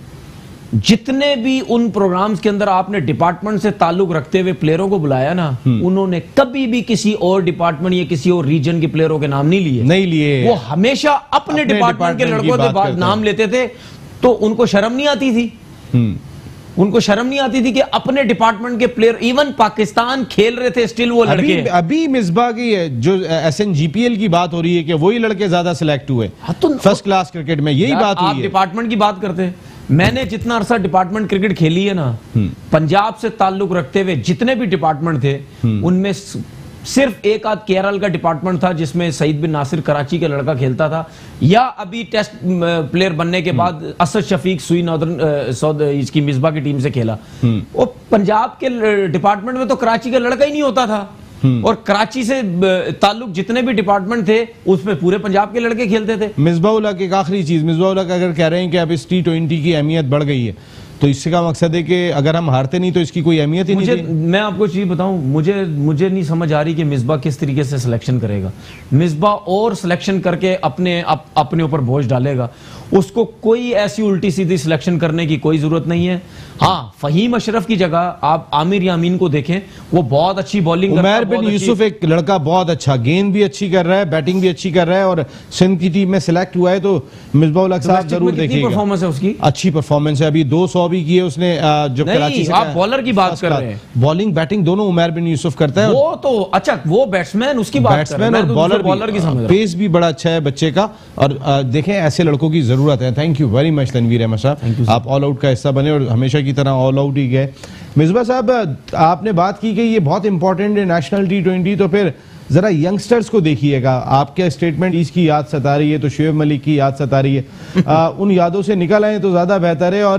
[SPEAKER 2] जितने भी उन प्रोग्राम्स के अंदर आपने डिपार्टमेंट से ताल्लुक रखते हुए प्लेयरों को बुलाया ना, उन्होंने कभी भी किसी और डिपार्टमेंट या किसी और रीजन के प्लेयरों के नाम नहीं लिए। वो हमेशा अपने डिपार्टमेंट के लड़कों के बाद नाम लेते थे। तो उनको शर्म नहीं आती थी? उनको शर्म नहीं आती थी कि अपने डिपार्टमेंट के प्लेयर, इवन पाकिस्तान खेल रहे थे स्टिल वो लड़के।
[SPEAKER 1] अभी मिसबा की जो SNGPL की बात हो रही है कि वही लड़के ज्यादा सिलेक्ट हुए फर्स्ट क्लास क्रिकेट में, यही बात हुई है।
[SPEAKER 2] आप डिपार्टमेंट की बात करते हैं, मैंने जितना अरसा डिपार्टमेंट क्रिकेट खेली है ना, पंजाब से ताल्लुक रखते हुए जितने भी डिपार्टमेंट थे, उनमें सिर्फ एक आध केरल का डिपार्टमेंट था जिसमें सईद बिन नासिर कराची का लड़का खेलता था, या अभी टेस्ट प्लेयर बनने के बाद असद शफीक सुई नॉर्दर्न इसकी मिसबा की टीम से खेला। वो पंजाब के डिपार्टमेंट में तो कराची का लड़का ही नहीं होता था, और कराची से ताल्लुक जितने भी डिपार्टमेंट थे उसमें पूरे पंजाब के लड़के खेलते थे।
[SPEAKER 1] मिसबाह उल हक, एक आखिरी चीज, मिसबाह उल हक अगर कह रहे हैं कि अब इस T20 की अहमियत बढ़ गई है, तो इससे का मकसद है कि अगर हम हारते नहीं तो इसकी कोई अहमियत ही नहीं थी।
[SPEAKER 2] मैं आपको चीज बताऊं, मुझे नहीं समझ आ रही कि मिसबा किस तरीके से सिलेक्शन करेगा। मिसबा और सिलेक्शन करके अपने ऊपर बोझ डालेगा। उसको कोई ऐसी उल्टी सीधी सिलेक्शन करने की कोई जरूरत नहीं है। हाँ, फहीम अशरफ की जगह आप आमिर यामीन को देखें, वो बहुत अच्छी बॉलिंग करता है।
[SPEAKER 1] उमर बिन यूसुफ एक लड़का बहुत अच्छा, गेंद भी अच्छी कर रहा है, बैटिंग भी अच्छी कर रहा है, और सिंध की टीम में सिलेक्ट हुआ है। तो मिसबाह उल हक साहब जरूर देखिएगा।
[SPEAKER 2] परफॉर्मेंस है उसकी,
[SPEAKER 1] अच्छी परफॉर्मेंस है। अभी 200 भी किए उसने जब कराची से।
[SPEAKER 2] आप बॉलर की बात कर रहे हैं,
[SPEAKER 1] बॉलिंग बैटिंग दोनों उमर बिन यूसुफ करता है।
[SPEAKER 2] वो तो अच्छा, वो बैट्समैन उसकी बात कर रहे हैं,
[SPEAKER 1] और बॉलर
[SPEAKER 2] की समझ,
[SPEAKER 1] पेस भी बड़ा अच्छा है बच्चे का। और देखें, ऐसे लड़कों की जरूरत है। Thank you very much Tanveer Ahmed साहब, आप ऑल आउट का हिस्सा बने और हमेशा की तरह ऑल आउट ही गए। मिसबा साहब, आपने बात की कि ये बहुत इंपॉर्टेंट है नेशनल T20, तो फिर जरा यंगस्टर्स को देखिएगा। आपके स्टेटमेंट इसकी याद सता रही है, तो शुएब मलिक की याद सता रही है। उन यादों से निकल आए तो ज्यादा बेहतर है। और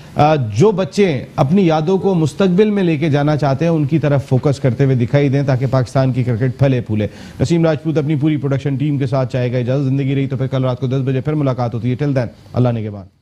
[SPEAKER 1] जो बच्चे अपनी यादों को मुस्तकबिल में लेके जाना चाहते हैं उनकी तरफ फोकस करते हुए दिखाई दें ताकि पाकिस्तान की क्रिकेट फले फूले। नसीम राजपूत अपनी पूरी प्रोडक्शन टीम के साथ चाहेगा इजाजत। जिंदगी रही तो फिर कल रात को 10 बजे फिर मुलाकात होती है। टिल देन अल्लाह निगहबान।